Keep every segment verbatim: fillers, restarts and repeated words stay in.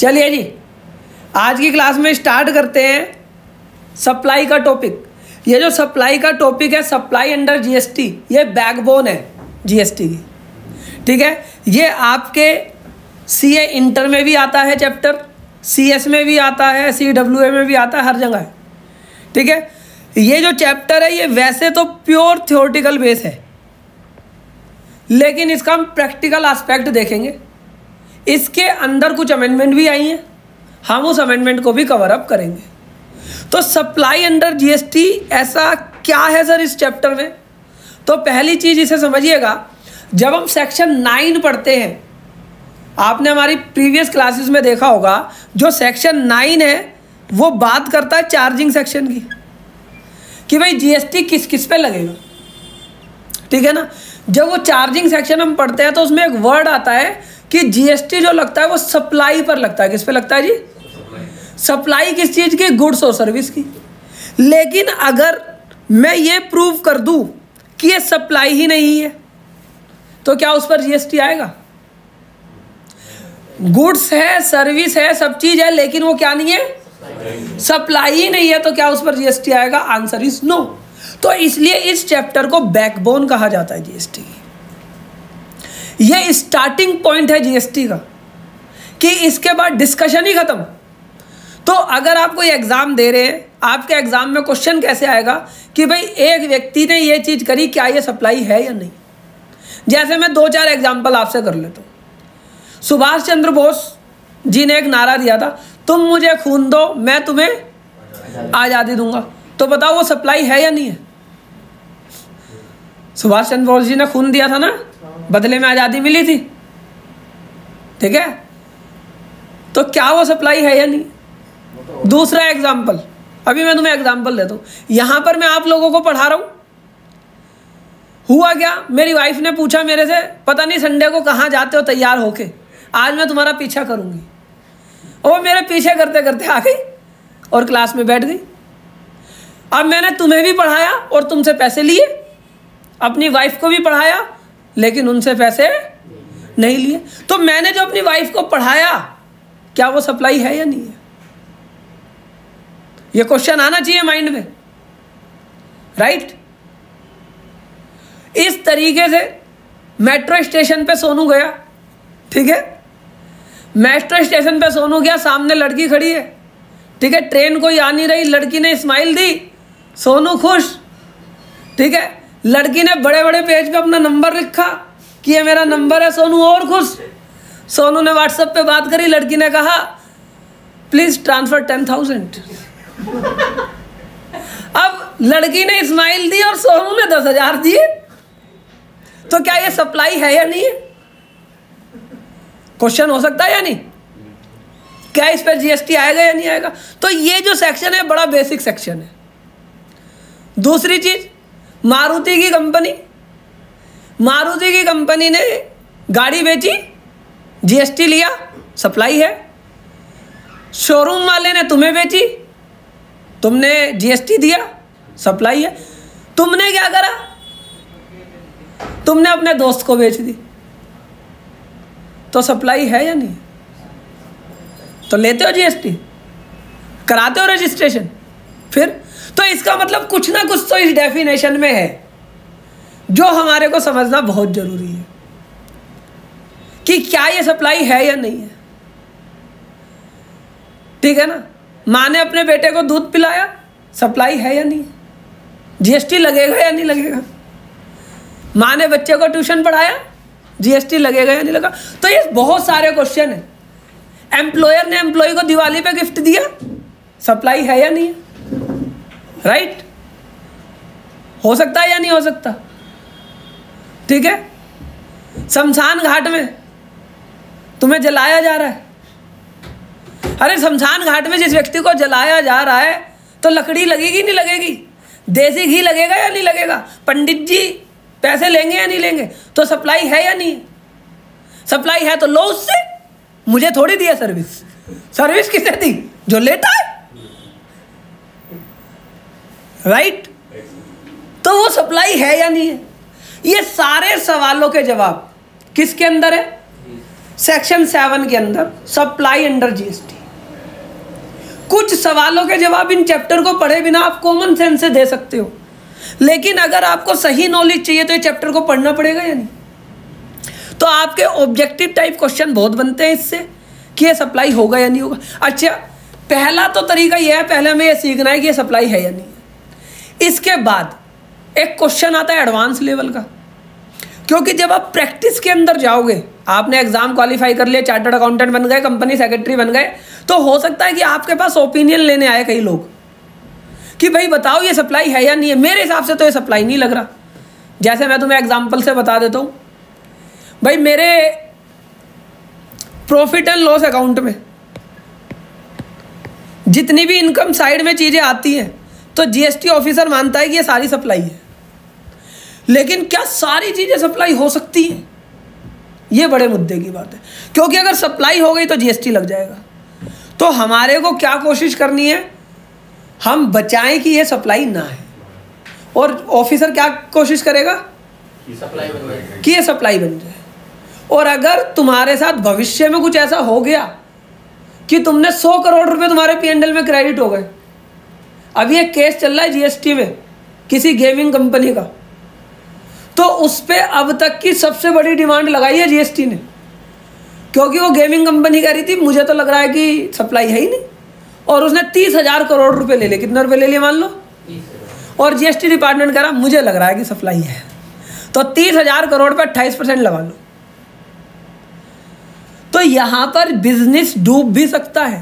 चलिए जी, आज की क्लास में स्टार्ट करते हैं सप्लाई का टॉपिक। ये जो सप्लाई का टॉपिक है, सप्लाई अंडर जीएसटी, ये बैकबोन है जीएसटी की, ठीक है। ये आपके सीए इंटर में भी आता है चैप्टर, सीएस में भी आता है, सीडब्ल्यूए में भी आता है, हर जगह है, ठीक है। ये जो चैप्टर है ये वैसे तो प्योर थ्योरेटिकल बेस है, लेकिन इसका हम प्रैक्टिकल एस्पेक्ट देखेंगे। इसके अंदर कुछ अमेंडमेंट भी आई हैं, हम उस अमेंडमेंट को भी कवर अप करेंगे। तो सप्लाई अंडर जीएसटी ऐसा क्या है सर इस चैप्टर में? तो पहली चीज़ इसे समझिएगा, जब हम सेक्शन नाइन पढ़ते हैं, आपने हमारी प्रीवियस क्लासेस में देखा होगा, जो सेक्शन नाइन है वो बात करता है चार्जिंग सेक्शन की, कि भाई जीएसटी किस किस पे लगेगा, ठीक है ना। जब वो चार्जिंग सेक्शन हम पढ़ते हैं तो उसमें एक वर्ड आता है कि जीएसटी जो लगता है वो सप्लाई पर लगता है। किस पे लगता है जी? सप्लाई किस चीज़ की? गुड्स और सर्विस की। लेकिन अगर मैं ये प्रूव कर दूं कि ये सप्लाई ही नहीं है तो क्या उस पर जीएसटी आएगा? गुड्स है, सर्विस है, सब चीज़ है, लेकिन वो क्या नहीं है? सप्लाई ही नहीं है, तो क्या उस पर जीएसटी आएगा? Answer is no. तो इसलिए इस चैप्टर को बैकबोन कहा जाता है जीएसटी की। ये स्टार्टिंग पॉइंट है जीएसटी का, कि इसके बाद डिस्कशन ही खत्म। तो अगर आप कोई एग्जाम दे रहे हैं, आपके एग्जाम में क्वेश्चन कैसे आएगा कि भाई एक व्यक्ति ने ये चीज़ करी, क्या ये सप्लाई है या नहीं? जैसे मैं दो चार एग्जाम्पल आपसे कर लेता हूँ। सुभाष चंद्र बोस जी ने एक नारा दिया था, तुम मुझे खून दो मैं तुम्हें आज़ादी दूंगा। तो बताओ वो सप्लाई है या नहीं है? सुभाष चंद्र बोस जी ने खून दिया था ना, बदले में आज़ादी मिली थी, ठीक है। तो क्या वो सप्लाई है या नहीं? दूसरा एग्जाम्पल, अभी मैं तुम्हें एग्जाम्पल देता हूँ। यहाँ पर मैं आप लोगों को पढ़ा रहा हूँ, हुआ क्या, मेरी वाइफ ने पूछा मेरे से, पता नहीं संडे को कहाँ जाते हो तैयार होके, आज मैं तुम्हारा पीछा करूँगी। और मेरे पीछे करते करते आ गई और क्लास में बैठ गई। अब मैंने तुम्हें भी पढ़ाया और तुमसे पैसे लिए, अपनी वाइफ को भी पढ़ाया लेकिन उनसे पैसे नहीं लिए। तो मैंने जो अपनी वाइफ को पढ़ाया, क्या वो सप्लाई है या नहीं है? ये क्वेश्चन आना चाहिए माइंड में, राइट। इस तरीके से मेट्रो स्टेशन पे सोनू गया, ठीक है। मेट्रो स्टेशन पे सोनू गया, सामने लड़की खड़ी है, ठीक है। ट्रेन कोई आ नहीं रही, लड़की ने स्माइल दी, सोनू खुश, ठीक है। लड़की ने बड़े बड़े पेज पे अपना नंबर लिखा कि ये मेरा नंबर है, सोनू और खुश। सोनू ने व्हाट्सएप पे बात करी, लड़की ने कहा प्लीज ट्रांसफर टेन थाउजेंड। अब लड़की ने स्माइल दी और सोनू ने दस हजार दिए। तो क्या ये सप्लाई है या नहीं है? क्वेश्चन हो सकता है या नहीं? क्या इस पर जीएसटी आएगा या नहीं आएगा? तो ये जो सेक्शन है बड़ा बेसिक सेक्शन है। दूसरी चीज, मारुति की कंपनी मारुति की कंपनी ने गाड़ी बेची, जीएसटी लिया, सप्लाई है। शोरूम वाले ने तुम्हें बेची, तुमने जीएसटी दिया, सप्लाई है। तुमने क्या करा? तुमने अपने दोस्त को बेच दी, तो सप्लाई है या नहीं? तो लेते हो जीएसटी, कराते हो रजिस्ट्रेशन, फिर तो इसका मतलब कुछ ना कुछ तो इस डेफिनेशन में है जो हमारे को समझना बहुत जरूरी है, कि क्या ये सप्लाई है या नहीं है, ठीक है ना। माँ ने अपने बेटे को दूध पिलाया, सप्लाई है या नहीं? जीएसटी लगेगा या नहीं लगेगा? माँ ने बच्चे को ट्यूशन पढ़ाया, जीएसटी लगेगा या नहीं लगा? तो ये बहुत सारे क्वेश्चन है। एम्प्लॉयर ने एम्प्लॉय को दिवाली पे गिफ्ट दिया, सप्लाई है या नहीं है? राइट, हो सकता है या नहीं हो सकता? ठीक है। शमशान घाट में तुम्हें जलाया जा रहा है, अरे शमशान घाट में जिस व्यक्ति को जलाया जा रहा है तो लकड़ी लगेगी नहीं लगेगी? देसी घी लगेगा या नहीं लगेगा? पंडित जी पैसे लेंगे या नहीं लेंगे? तो सप्लाई है या नहीं? सप्लाई है तो लो उससे, मुझे थोड़ी दिया सर्विस। सर्विस किसे दी? जो लेता है, राइट। तो वो सप्लाई है या नहीं है? ये सारे सवालों के जवाब किसके अंदर है? सेक्शन सेवन के अंदर सप्लाई अंडर जीएसटी। कुछ सवालों के जवाब इन चैप्टर को पढ़े बिना आप कॉमन सेंस से दे सकते हो, लेकिन अगर आपको सही नॉलेज चाहिए तो ये चैप्टर को पढ़ना पड़ेगा या नहीं। तो आपके ऑब्जेक्टिव टाइप क्वेश्चन बहुत बनते हैं इससे कि ये सप्लाई होगा या नहीं होगा। अच्छा, पहला तो तरीका यह है, पहले हमें ये सीखना है कि ये सप्लाई है या नहीं है। इसके बाद एक क्वेश्चन आता है एडवांस लेवल का, क्योंकि जब आप प्रैक्टिस के अंदर जाओगे, आपने एग्जाम क्वालिफाई कर लिया, चार्टर्ड अकाउंटेंट बन गए, कंपनी सेक्रेटरी बन गए, तो हो सकता है कि आपके पास ओपिनियन लेने आए कई लोग कि भाई बताओ ये सप्लाई है या नहीं है। मेरे हिसाब से तो ये सप्लाई नहीं लग रहा। जैसे मैं तुम्हें एग्जाम्पल से बता देता हूँ, भाई मेरे प्रॉफिट एंड लॉस अकाउंट में जितनी भी इनकम साइड में चीज़ें आती हैं तो जीएसटी ऑफिसर मानता है कि ये सारी सप्लाई है, लेकिन क्या सारी चीज़ें सप्लाई हो सकती हैं? ये बड़े मुद्दे की बात है, क्योंकि अगर सप्लाई हो गई तो जीएसटी लग जाएगा। तो हमारे को क्या कोशिश करनी है, हम बचाएं कि ये सप्लाई ना है, और ऑफिसर क्या कोशिश करेगा कि ये सप्लाई बन जाए। और अगर तुम्हारे साथ भविष्य में कुछ ऐसा हो गया कि तुमने सौ करोड़ रुपए तुम्हारे पीएनएल में क्रेडिट हो गए, अभी एक केस चल रहा है जीएसटी में किसी गेमिंग कंपनी का, तो उस पर अब तक की सबसे बड़ी डिमांड लगाई है जीएसटी ने, क्योंकि वो गेमिंग कंपनी कह रही थी मुझे तो लग रहा है कि सप्लाई है ही नहीं, और उसने तीस हजार करोड़ रुपए ले लिए। कितने रुपए ले लिए मान लो? और जीएसटी डिपार्टमेंट कह रहा मुझे लग रहा है कि सप्लाई है, तो तीस हजार करोड़ पे अट्ठाईस परसेंट लगा लो। तो यहां पर बिजनेस डूब भी सकता है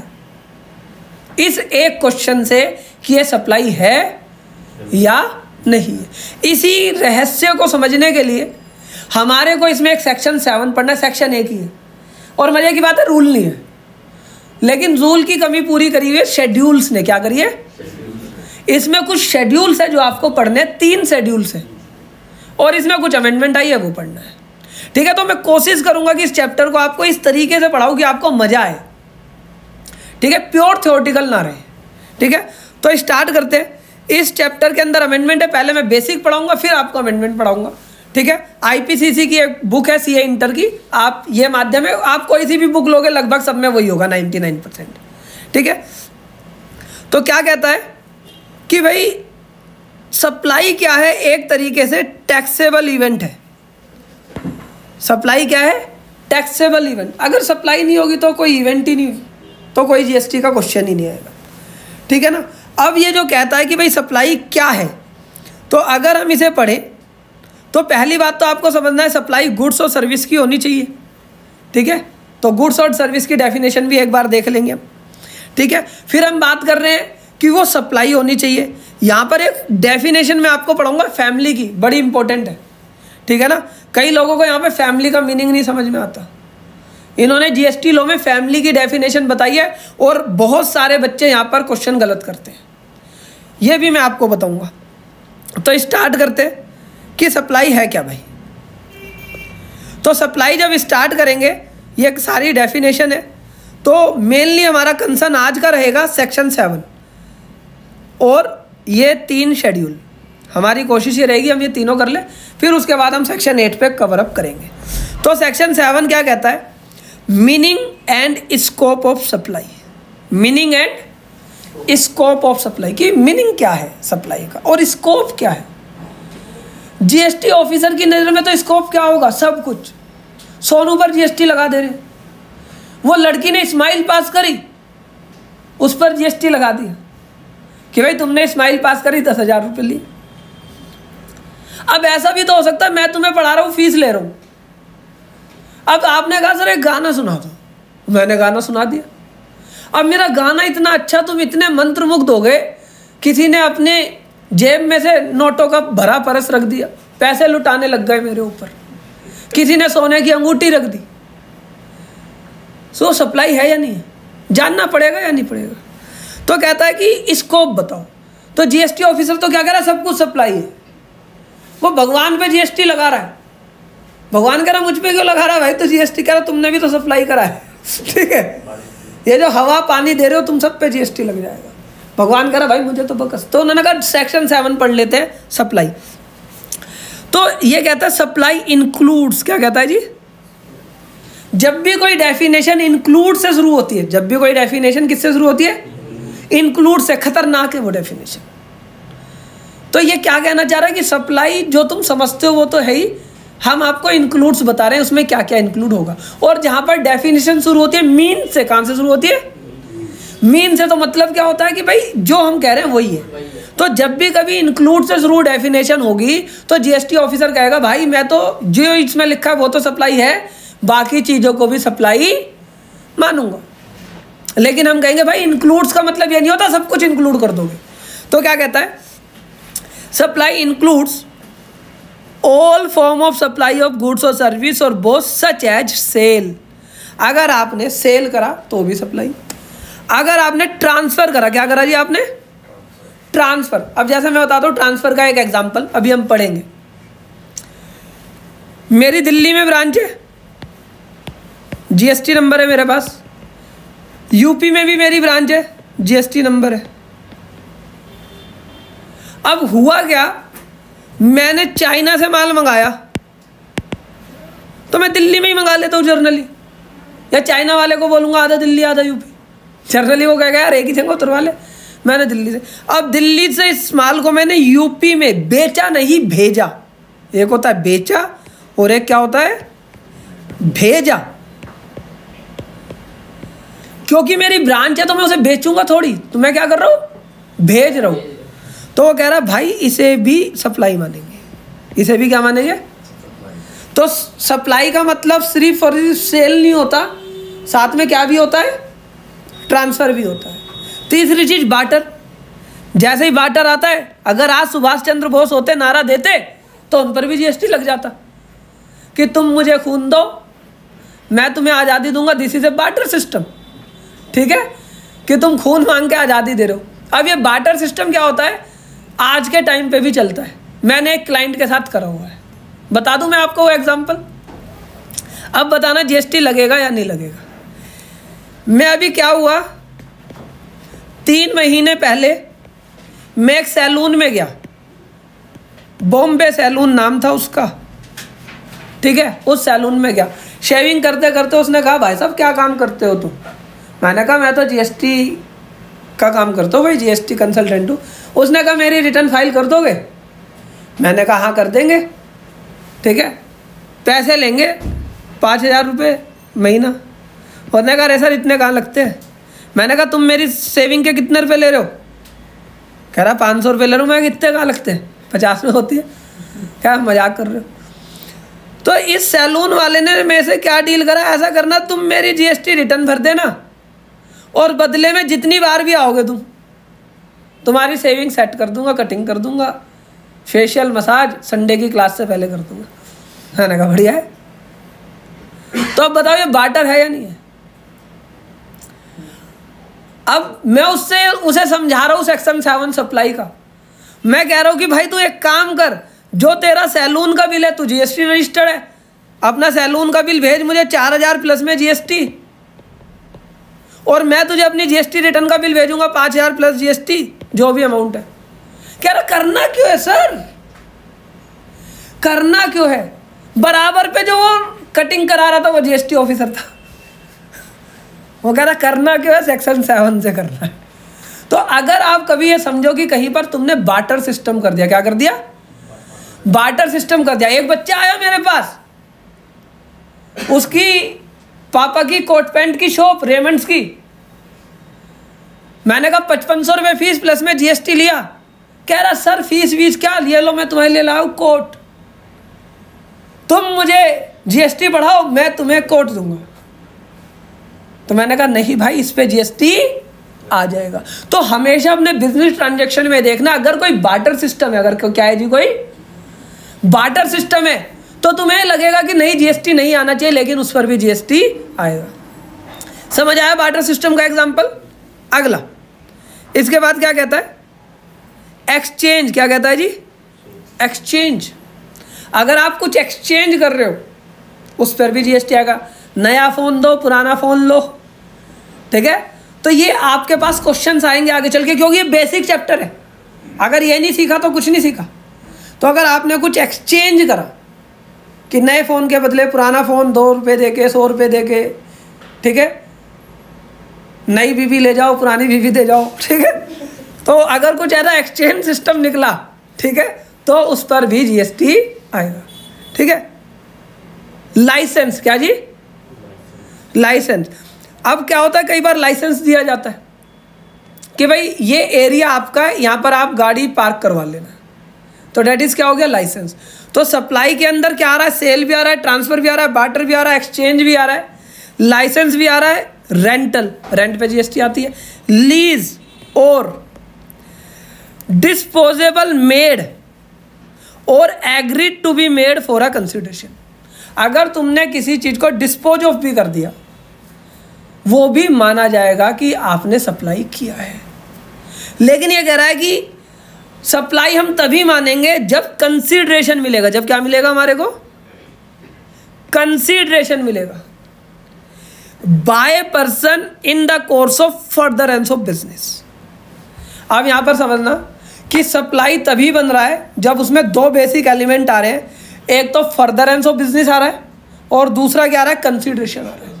इस एक क्वेश्चन से कि ये सप्लाई है या नहीं है। इसी रहस्य को समझने के लिए हमारे को इसमें एक सेक्शन सेवन पढ़ना, सेक्शन एक ही है, और मजे की बात है रूल नहीं है, लेकिन रूल की कमी पूरी करी हुई है शेड्यूल्स ने। क्या करिए? इसमें कुछ शेड्यूल्स है जो आपको पढ़ने, तीन शेड्यूल्स है, और इसमें कुछ अमेंडमेंट आई है वो पढ़ना है। ठीक है, तो मैं कोशिश करूंगा कि इस चैप्टर को आपको इस तरीके से पढ़ाऊं कि आपको मजा आए। ठीक है, प्योर थ्योरेटिकल ना रहे। ठीक है, तो स्टार्ट करते हैं। इस चैप्टर के अंदर अमेंडमेंट है, पहले मैं बेसिक पढ़ाऊंगा फिर आपको अमेंडमेंट पढ़ाऊंगा। ठीक है, आईपीसीसी की एक बुक है सीए इंटर की, आप ये माध्यम है, आप कोई सी भी बुक लोगे लगभग सब में वही होगा निन्यानवे परसेंट। ठीक है, तो क्या कहता है कि भाई सप्लाई क्या है? एक तरीके से टैक्सेबल इवेंट है। सप्लाई क्या है? Taxable event. अगर सप्लाई नहीं होगी तो कोई इवेंट ही नहीं, तो कोई जीएसटी का क्वेश्चन ही नहीं आएगा। ठीक है ना। अब ये जो कहता है कि भाई सप्लाई क्या है, तो अगर हम इसे पढ़ें तो पहली बात तो आपको समझना है सप्लाई गुड्स और सर्विस की होनी चाहिए। ठीक है, तो गुड्स और सर्विस की डेफिनेशन भी एक बार देख लेंगे हम। ठीक है, फिर हम बात कर रहे हैं कि वो सप्लाई होनी चाहिए। यहाँ पर एक डेफिनेशन मैं आपको पढ़ाऊंगा फैमिली की, बड़ी इंपॉर्टेंट है। ठीक है ना, कई लोगों को यहाँ पे फैमिली का मीनिंग नहीं समझ में आता। इन्होंने जीएसटी लॉ में फैमिली की डेफिनेशन बताई है, और बहुत सारे बच्चे यहाँ पर क्वेश्चन गलत करते हैं, ये भी मैं आपको बताऊंगा। तो स्टार्ट करते हैं कि सप्लाई है क्या भाई। तो सप्लाई जब स्टार्ट करेंगे, ये सारी डेफिनेशन है, तो मेनली हमारा कंसर्न आज का रहेगा सेक्शन सेवन और ये तीन शेड्यूल। हमारी कोशिश ये रहेगी हम ये तीनों कर लें, फिर उसके बाद हम सेक्शन एट पे कवर अप करेंगे। तो सेक्शन सेवन क्या कहता है? Meaning and scope of supply. Meaning and scope of supply, की मीनिंग क्या है सप्लाई का और स्कोप क्या है। जीएसटी ऑफिसर की नज़र में तो स्कोप क्या होगा? सब कुछ। सोनू पर जीएसटी लगा दे रहे, वो लड़की ने स्माइल पास करी उस पर जीएसटी लगा दिया कि भाई तुमने स्माइल पास करी, दस हजार रुपये लिए। अब ऐसा भी तो हो सकता है मैं तुम्हें पढ़ा रहा हूँ, फीस ले रहा हूँ, अब आपने कहा सर एक गाना सुना दो, मैंने गाना सुना दिया। अब मेरा गाना इतना अच्छा, तुम इतने मंत्रमुग्ध हो गए, किसी ने अपने जेब में से नोटों का भरा परस रख दिया, पैसे लुटाने लग गए मेरे ऊपर, किसी ने सोने की अंगूठी रख दी। सो सप्लाई है या नहीं है, जानना पड़ेगा या नहीं पड़ेगा। तो कहता है कि स्कोप बताओ। तो जीएसटी ऑफिसर तो क्या कह रहा है? सब कुछ सप्लाई है। वो भगवान पे जीएसटी लगा रहा है, भगवान कह रहा मुझ पे क्यों लगा रहा है भाई? तो जीएसटी कह रहा तुमने भी तो सप्लाई करा है। ठीक है, ये जो हवा पानी दे रहे हो तुम सब पे जीएसटी लग जाएगा। भगवान कह रहा भाई मुझे तो बकस। तो उन्होंने कहा सेक्शन सेवन पढ़ लेते हैं, सप्लाई। तो ये कहता है सप्लाई इंक्लूड्स, क्या कहता है जी? जब भी कोई डेफिनेशन इंक्लूड से शुरू होती है, जब भी कोई डेफिनेशन किससे शुरू होती है? इंक्लूड से। खतरनाक है वो डेफिनेशन। तो ये क्या कहना चाह रहा है कि सप्लाई जो तुम समझते हो वो तो है ही, हम आपको इंक्लूड्स बता रहे हैं उसमें क्या क्या इंक्लूड होगा। और जहां पर डेफिनेशन शुरू होती है मीन से, कहां से शुरू होती है? मीन से। तो मतलब क्या होता है कि भाई जो हम कह रहे हैं वही है। तो जब भी कभी इंक्लूड से शुरू डेफिनेशन होगी तो जीएसटी ऑफिसर कहेगा भाई मैं तो जो इसमें लिखा है वो तो सप्लाई है, बाकी चीज़ों को भी सप्लाई मानूंगा। लेकिन हम कहेंगे भाई इंक्लूड्स का मतलब ये नहीं होता सब कुछ इंक्लूड कर दोगे। तो क्या कहता है? Supply includes all form of supply of goods और सर्विस और बोथ सच एज सेल। अगर आपने सेल करा तो भी सप्लाई, अगर आपने ट्रांसफर करा, क्या करा जी आपने? ट्रांसफर। अब जैसे मैं बताता हूँ ट्रांसफर का एक एग्जांपल अभी हम पढ़ेंगे। मेरी दिल्ली में ब्रांच है, जीएसटी नंबर है मेरे पास। यूपी में भी मेरी ब्रांच है, जीएसटी नंबर है। अब हुआ क्या, मैंने चाइना से माल मंगाया तो मैं दिल्ली में ही मंगा लेता हूँ जर्नली, या चाइना वाले को बोलूँगा आधा दिल्ली आधा यूपी, जर्नली वो कहेगा यार एक ही जगह उतरवा ले। मैंने दिल्ली से, अब दिल्ली से इस माल को मैंने यूपी में बेचा नहीं भेजा। एक होता है बेचा और एक क्या होता है? भेजा। क्योंकि मेरी ब्रांच है तो मैं उसे बेचूंगा थोड़ी, तो मैं क्या कर रहा हूँ? भेज रहा हूँ। तो वो कह रहा भाई इसे भी सप्लाई मानेंगे, इसे भी क्या मानेंगे? तो सप्लाई का मतलब सिर्फ और सिर्फ सेल नहीं होता, साथ में क्या भी होता है? ट्रांसफर भी होता है। तीसरी चीज बार्टर। जैसे ही बार्टर आता है, अगर आज सुभाष चंद्र बोस होते नारा देते तो उन पर भी जीएसटी लग जाता कि तुम मुझे खून दो मैं तुम्हें आज़ादी दूंगा। This is a barter system. ठीक है कि तुम खून मांग के आज़ादी दे रहे हो। अब ये बार्टर सिस्टम क्या होता है? आज के टाइम पे भी चलता है। मैंने एक क्लाइंट के साथ करा हुआ है, बता दूं मैं आपको वो एग्जांपल। अब बताना जीएसटी लगेगा या नहीं लगेगा। मैं अभी क्या हुआ, तीन महीने पहले मैं एक सैलून में गया, बॉम्बे सैलून नाम था उसका। ठीक है, उस सैलून में गया, शेविंग करते करते उसने कहा भाई साहब क्या काम करते हो तुम? मैंने कहा मैं तो जीएसटी का काम करता हूँ भाई, जीएसटी कंसल्टेंट हूँ। उसने कहा मेरी रिटर्न फाइल कर दोगे? मैंने कहा हाँ कर देंगे। ठीक है, पैसे लेंगे पाँच हज़ार रुपये महीना। उसने कहा अरे सर इतने कहाँ लगते हैं? मैंने कहा तुम मेरी सेविंग के कितने रुपए ले रहे हो? कह रहा पाँच सौ रुपये ले रहा हूँ। मैं कितने कहाँ लगते हैं? पचास में होती है। क्या मजाक कर रहे हो? तो इस सैलून वाले ने मेरे से क्या डील करा, ऐसा करना तुम मेरी जीएसटी रिटर्न भर देना और बदले में जितनी बार भी आओगे तुम, तुम्हारी सेविंग सेट कर दूंगा, कटिंग कर दूंगा, फेशियल मसाज संडे की क्लास से पहले कर दूंगा। मैंने कहा बढ़िया है। तो अब बताओ ये बार्टर है या नहीं है? अब मैं उससे उसे समझा रहा हूँ सेक्शन सेवन सप्लाई का। मैं कह रहा हूँ कि भाई तू एक काम कर, जो तेरा सैलून का बिल है तू जीएसटी रजिस्टर्ड है, अपना सैलून का बिल भेज मुझे चार हजार प्लस में जीएसटी, और मैं तुझे अपनी जीएसटी रिटर्न का बिल भेजूंगा पाँच हजार प्लस जीएसटी जो भी अमाउंट है। कह रहा करना क्यों है सर? करना क्यों है? बराबर पे जो वो कटिंग करा रहा था वो जीएसटी ऑफिसर था। वो कह रहा करना क्यों है? सेक्शन सेवन से करना है। तो अगर आप कभी ये समझो कि कहीं पर तुमने बार्टर सिस्टम कर दिया, क्या कर दिया? बार्टर सिस्टम कर दिया। एक बच्चा आया मेरे पास, उसकी पापा की कोट पैंट की शॉप रेमंड्स की, मैंने कहा पचपन सौ रुपये फीस प्लस में जीएसटी लिया। कह रहा सर फीस वीस क्या, ये लो मैं तुम्हारे लिए लाऊं कोट, तुम मुझे जीएसटी बढ़ाओ मैं तुम्हें कोट दूंगा। तो मैंने कहा नहीं भाई इस पे जीएसटी आ जाएगा। तो हमेशा अपने बिजनेस ट्रांजैक्शन में देखना, अगर कोई बार्टर सिस्टम है, अगर क्या है जी कोई बार्टर सिस्टम है तो तुम्हें लगेगा कि नहीं जीएसटी नहीं आना चाहिए, लेकिन उस पर भी जीएसटी आएगा। समझ आया बार्टर सिस्टम का एग्जांपल? अगला इसके बाद क्या कहता है? एक्सचेंज। क्या कहता है जी? एक्सचेंज। अगर आप कुछ एक्सचेंज कर रहे हो उस पर भी जीएसटी आएगा। नया फ़ोन दो पुराना फ़ोन लो, ठीक है? तो ये आपके पास क्वेश्चंस आएंगे आगे चल के, क्योंकि ये बेसिक चैप्टर है। अगर ये नहीं सीखा तो कुछ नहीं सीखा। तो अगर आपने कुछ एक्सचेंज करा कि नए फ़ोन के बदले पुराना फ़ोन दो रुपये दे के, सौ रुपये दे के, ठीक है, नई बीवी ले जाओ, पुरानी बीवी दे जाओ, ठीक है। तो अगर कुछ ऐसा एक्सचेंज सिस्टम निकला, ठीक है, तो उस पर भी जीएसटी आएगा, ठीक है। लाइसेंस, क्या जी, लाइसेंस। अब क्या होता है, कई बार लाइसेंस दिया जाता है कि भाई ये एरिया आपका है, यहाँ पर आप गाड़ी पार्क करवा लेना, तो डेट इज क्या हो गया, लाइसेंस। तो सप्लाई के अंदर क्या आ रहा है, सेल भी आ रहा है, ट्रांसफर भी आ रहा है, बार्टर भी आ रहा है, एक्सचेंज भी आ रहा है, लाइसेंस भी आ रहा है, रेंटल, रेंट पे जीएसटी आती है, लीज और डिस्पोजेबल मेड और agreed to be made for a consideration. अगर तुमने किसी चीज को डिस्पोज ऑफ भी कर दिया, वो भी माना जाएगा कि आपने सप्लाई किया है। लेकिन ये कह रहा है कि सप्लाई हम तभी मानेंगे जब कंसीडरेशन मिलेगा। जब क्या मिलेगा हमारे को, कंसीडरेशन मिलेगा by person in the course of furtherance of business. अब यहां पर समझना कि सप्लाई तभी बन रहा है जब उसमें दो बेसिक एलिमेंट आ रहे हैं, एक तो फर्दरेंस ऑफ बिजनेस आ रहा है और दूसरा क्या आ रहा है, कंसीडरेशन आ रहा है।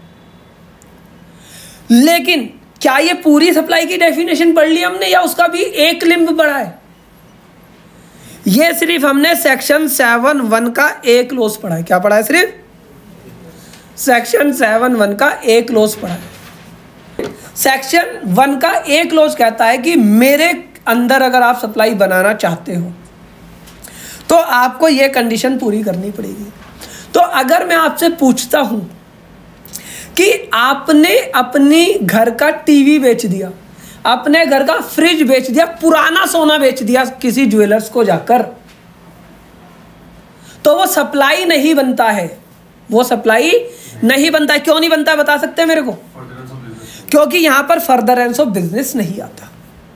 लेकिन क्या ये पूरी सप्लाई की डेफिनेशन पढ़ ली हमने या उसका भी एक लिंब पढ़ा है? ये सिर्फ हमने सेक्शन सेवन वन का एक क्लोज पढ़ा है। क्या पढ़ा है? सिर्फ सेक्शन सेवन वन का एक क्लोज पढ़ा है। सेक्शन वन का एक क्लोज कहता है कि मेरे अंदर अगर आप सप्लाई बनाना चाहते हो तो आपको ये कंडीशन पूरी करनी पड़ेगी। तो अगर मैं आपसे पूछता हूं कि आपने अपनी घर का टीवी बेच दिया, अपने घर का फ्रिज बेच दिया, पुराना सोना बेच दिया किसी ज्वेलर्स को जाकर, तो वो सप्लाई नहीं बनता है। वो सप्लाई नहीं बनता है। क्यों नहीं बनता है बता सकते हैं मेरे को? क्योंकि यहां पर फर्दरेंस ऑफ बिजनेस नहीं आता।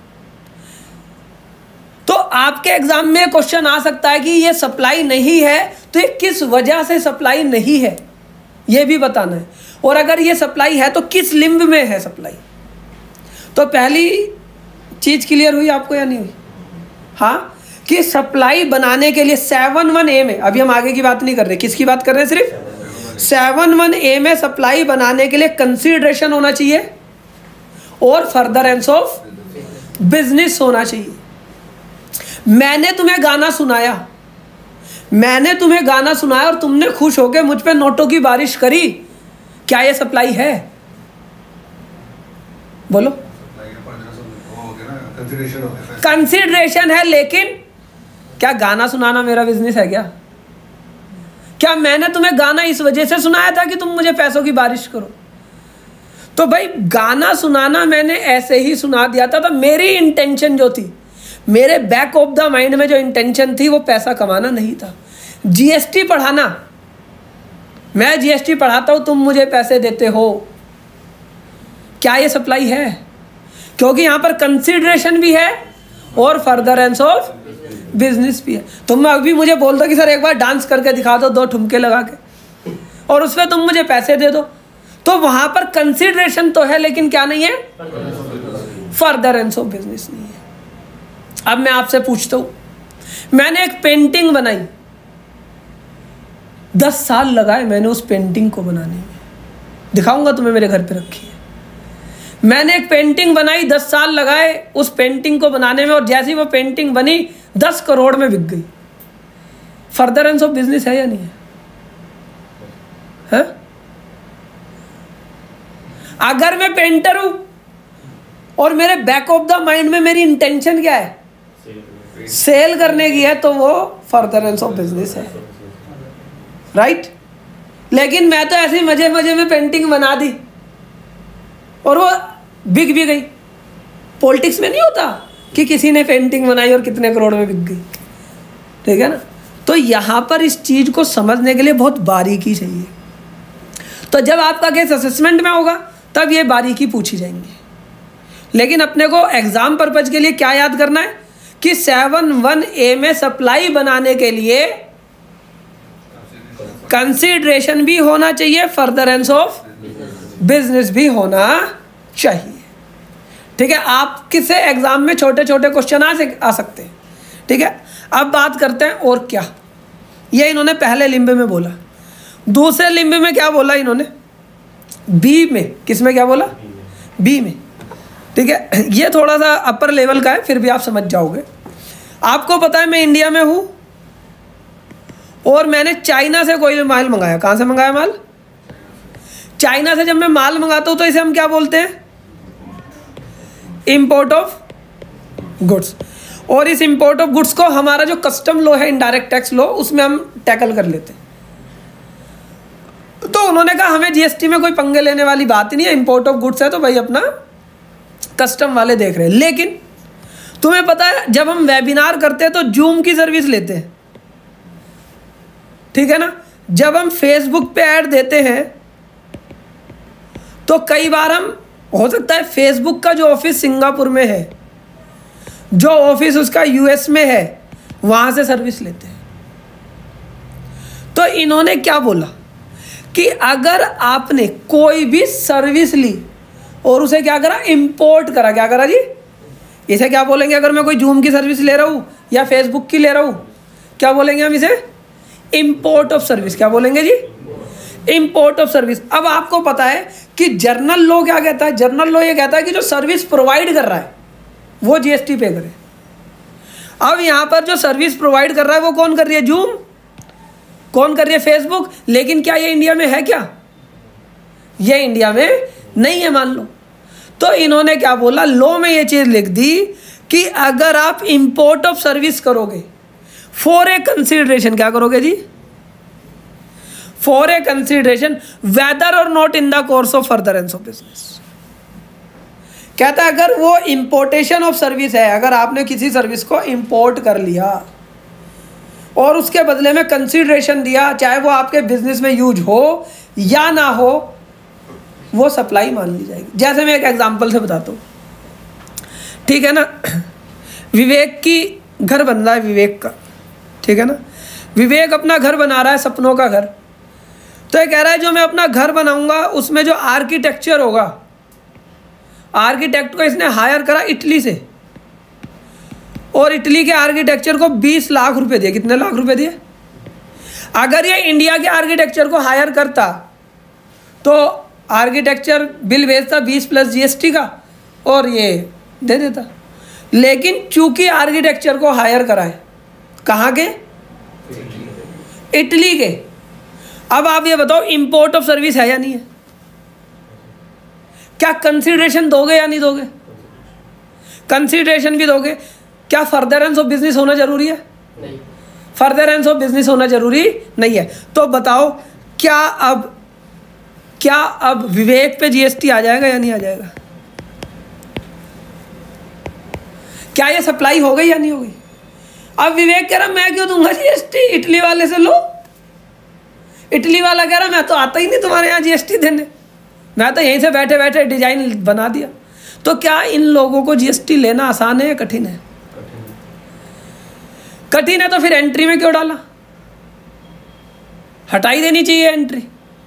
तो आपके एग्जाम में क्वेश्चन आ सकता है कि ये सप्लाई नहीं है तो ये किस वजह से सप्लाई नहीं है, ये भी बताना है। और अगर ये सप्लाई है तो किस लिंब में है सप्लाई। तो पहली चीज क्लियर हुई आपको या नहीं हुई? हाँ, कि सप्लाई बनाने के लिए सेवन वन ए में, अभी हम आगे की बात नहीं कर रहे, किसकी बात कर रहे हैं? सिर्फ सेवन वन ए में सप्लाई बनाने के लिए कंसीडरेशन होना चाहिए और फर्दरेंस ऑफ बिजनेस होना चाहिए। मैंने तुम्हें गाना सुनाया, मैंने तुम्हें गाना सुनाया और तुमने खुश होकर मुझ पे नोटों की बारिश करी, क्या ये सप्लाई है? बोलो। कंसीडरेशन है, लेकिन क्या गाना सुनाना मेरा बिजनेस है? क्या क्या मैंने तुम्हें गाना इस वजह से सुनाया था कि तुम मुझे पैसों की बारिश करो? तो भाई गाना सुनाना मैंने ऐसे ही सुना दिया था, तो मेरी इंटेंशन जो थी, मेरे बैक ऑफ द माइंड में जो इंटेंशन थी वो पैसा कमाना नहीं था। जीएसटी पढ़ाना, मैं जीएसटी पढ़ाता हूं, तुम मुझे पैसे देते हो, क्या ये सप्लाई है? क्योंकि यहां पर कंसीडरेशन भी है और फर्दरेंस ऑफ बिजनेस भी है। तुम अभी मुझे बोल दो कि सर एक बार डांस करके दिखा दो, दो ठुमके लगा के, और उसमें तुम मुझे पैसे दे दो, तो वहां पर कंसीडरेशन तो है लेकिन क्या नहीं है? फर्दरेंस ऑफ बिजनेस नहीं है। अब मैं आपसे पूछता हूं, मैंने एक पेंटिंग बनाई, दस साल लगाए मैंने उस पेंटिंग को बनाने में, दिखाऊंगा तुम्हें, मेरे घर पे रखी है। मैंने एक पेंटिंग बनाई, दस साल लगाए उस पेंटिंग को बनाने में, और जैसी वो पेंटिंग बनी दस करोड़ में बिक गई। फर्दरेंस ऑफ बिजनेस है या नहीं है? है? अगर मैं पेंटर हूं और मेरे बैक ऑफ द माइंड में मेरी इंटेंशन क्या है? सेल करने की है, तो वो फर्दरेंस ऑफ बिजनेस है, राइट right? लेकिन मैं तो ऐसे ही मजे मजे में पेंटिंग बना दी और वो बिक भी गई। पॉलिटिक्स में नहीं होता कि किसी ने पेंटिंग बनाई और कितने करोड़ में बिक गई, ठीक है ना? तो यहां पर इस चीज को समझने के लिए बहुत बारीकी चाहिए। तो जब आपका केस असेसमेंट में होगा तब ये बारीकी पूछी जाएंगी, लेकिन अपने को एग्जाम पर्पज के लिए क्या याद करना है कि सेवन वन ए में सप्लाई बनाने के लिए कंसीडरेशन भी होना चाहिए, फर्दरेंस ऑफ बिजनेस भी होना चाहिए, ठीक है? आप किसे एग्जाम में छोटे छोटे क्वेश्चन आ, आ सकते हैं, ठीक है? अब बात करते हैं और क्या, ये इन्होंने पहले लिम्ब में बोला। दूसरे लिम्ब में क्या बोला इन्होंने? बी में। किस में क्या बोला? बी में। ठीक है, ये थोड़ा सा अपर लेवल का है, फिर भी आप समझ जाओगे। आपको पता है मैं इंडिया में हूँ और मैंने चाइना से कोई माल मंगाया। कहाँ से मंगाया माल? चाइना से। जब मैं माल मंगाता हूँ तो इसे हम क्या बोलते हैं? Import of goods. और इस इंपोर्ट ऑफ गुड्स को हमारा जो कस्टम लॉ है, इनडायरेक्ट टैक्स लॉ, उसमें हम टैकल कर लेते हैं। तो उन्होंने कहा हमें जीएसटी में कोई पंगे लेने वाली बात ही नहीं है, इंपोर्ट ऑफ गुड्स है तो भाई अपना कस्टम वाले देख रहे हैं। लेकिन तुम्हें पता है जब हम वेबिनार करते हैं तो जूम की सर्विस लेते हैं, ठीक है ना। जब हम फेसबुक पे ऐड देते हैं तो कई बार हम, हो सकता है फेसबुक का जो ऑफिस सिंगापुर में है, जो ऑफिस उसका यूएस में है, वहां से सर्विस लेते हैं। तो इन्होंने क्या बोला कि अगर आपने कोई भी सर्विस ली और उसे क्या करा? इंपोर्ट करा। क्या करा जी? इसे क्या बोलेंगे? अगर मैं कोई जूम की सर्विस ले रहा हूं या फेसबुक की ले रहा हूं, क्या बोलेंगे हम इसे? Import of service. क्या बोलेंगे जी? Import of service. अब आपको पता है कि जर्नल लॉ क्या कहता है? जर्नल लॉ ये कहता है कि जो सर्विस प्रोवाइड कर रहा है वो जीएसटी पे करे। अब यहां पर जो सर्विस प्रोवाइड कर रहा है वो कौन कर रही है? जूम। कौन कर रही है? फेसबुक। लेकिन क्या ये इंडिया में है? क्या ये इंडिया में नहीं है, मान लो। तो इन्होंने क्या बोला? लॉ में ये चीज लिख दी कि अगर आप इंपोर्ट ऑफ सर्विस करोगे फॉर ए कंसिडरेशन, क्या करोगे जी? फॉर ए कंसिडरेशन वेदर और not in the course of furtherance of business. कहता है अगर वो इंपोर्टेशन ऑफ सर्विस है, अगर आपने किसी सर्विस को इंपोर्ट कर लिया और उसके बदले में कंसिडरेशन दिया, चाहे वो आपके बिजनेस में यूज हो या ना हो, वो सप्लाई मान ली जाएगी। जैसे मैं एक एग्जांपल से बताता हूँ, ठीक है ना। विवेक की घर बन रहा है, विवेक का, ठीक है ना। विवेक अपना घर बना रहा है, सपनों का घर। तो ये कह रहा है जो मैं अपना घर बनाऊंगा उसमें जो आर्किटेक्चर होगा, आर्किटेक्ट को इसने हायर करा इटली से, और इटली के आर्किटेक्चर को बीस लाख रुपए दिए। कितने लाख रुपए दिए? अगर ये इंडिया के आर्किटेक्चर को हायर करता तो आर्किटेक्चर बिल भेजता बीस प्लस जीएसटी का और ये दे देता। लेकिन चूंकि आर्किटेक्चर को हायर करा है कहाँ के? इटली के। अब आप ये बताओ इंपोर्ट ऑफ सर्विस है या नहीं है? क्या कंसीडरेशन दोगे या नहीं दोगे? कंसीडरेशन भी दोगे। क्या फर्दरेंस ऑफ बिजनेस होना जरूरी है? नहीं। फर्दरेंस ऑफ बिजनेस होना जरूरी नहीं है। तो बताओ क्या अब क्या अब विवेक पे जीएसटी आ जाएगा या नहीं आ जाएगा? क्या ये सप्लाई हो गई या नहीं हो गई? अब विवेक कह रहा मैं क्यों दूंगा जीएसटी, इटली वाले से लो। इटली वाला कह रहा मैं तो आता ही नहीं तुम्हारे यहाँ जीएसटी देने, मैं तो यहीं से बैठे बैठे डिजाइन बना दिया। तो क्या इन लोगों को जीएसटी लेना आसान है या कठिन है? कठिन है। तो फिर एंट्री में क्यों डाला? हटाई देनी चाहिए एंट्री,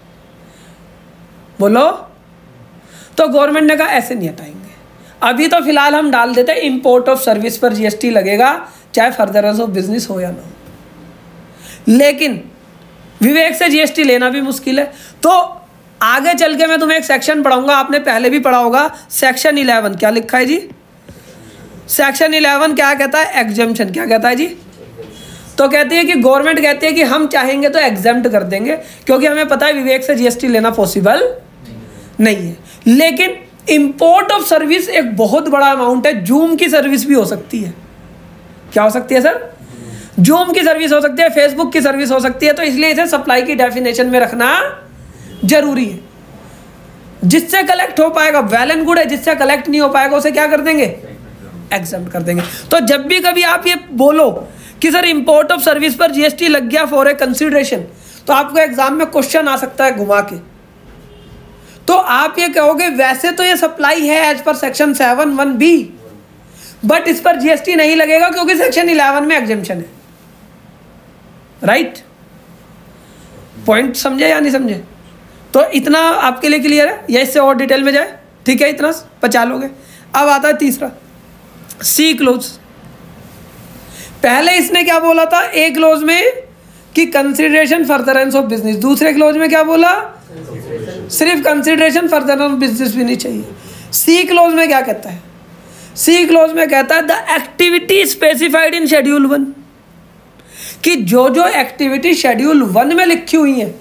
बोलो। तो गवर्नमेंट ने कहा ऐसे नहीं हटाएंगे, अभी तो फिलहाल हम डाल देते हैं इंपोर्ट ऑफ सर्विस पर जीएसटी लगेगा, चाहे फर्दरेंस ऑफ बिजनेस हो या ना हो। लेकिन विवेक से जीएसटी लेना भी मुश्किल है। तो आगे चल के मैं तुम्हें एक सेक्शन पढ़ाऊंगा, आपने पहले भी पढ़ा होगा, सेक्शन इलेवन। क्या लिखा है जी? सेक्शन इलेवन क्या कहता है? एग्जम्पशन। क्या कहता है जी? तो कहती है कि गवर्नमेंट कहती है कि हम चाहेंगे तो एग्जेम्प्ट कर देंगे, क्योंकि हमें पता है विवेक से जीएसटी लेना पॉसिबल नहीं है। लेकिन इंपोर्ट ऑफ सर्विस एक बहुत बड़ा अमाउंट है। जूम की सर्विस भी हो सकती है। क्या हो सकती है सर? जूम की सर्विस हो सकती है, फेसबुक की सर्विस हो सकती है। तो इसलिए इसे सप्लाई की डेफिनेशन में रखना जरूरी है। जिससे कलेक्ट हो पाएगा वेल एंड गुड है, जिससे कलेक्ट नहीं हो पाएगा उसे क्या कर देंगे? एग्जेम्प्ट कर देंगे। तो जब भी कभी आप ये बोलो कि सर इंपोर्ट ऑफ सर्विस पर जीएसटी लग गया फॉर ए कंसिडरेशन, तो आपको एग्जाम में क्वेश्चन आ सकता है घुमा के। तो आप ये कहोगे वैसे तो ये सप्लाई है as per section seven one B, but इस पर जीएसटी नहीं लगेगा क्योंकि सेक्शन इलेवन में एग्जेम्पशन है। राइट? पॉइंट समझे या नहीं समझे? तो इतना आपके लिए क्लियर है या इससे और डिटेल में जाए? ठीक है, इतना पचा लोगे। अब आता है तीसरा, सी क्लोज। पहले इसने क्या बोला था? ए क्लोज में कि कंसिडरेशन फर्दरेंस ऑफ बिजनेस। दूसरे क्लोज में क्या बोला? सिर्फ कंसिडरेशन फर्दरेंस ऑफ बिजनेस भी नहीं चाहिए। सी क्लोज में क्या कहता है? सी क्लोज में कहता है the activity specified in schedule one, कि जो जो एक्टिविटी शेड्यूल वन में लिखी हुई है,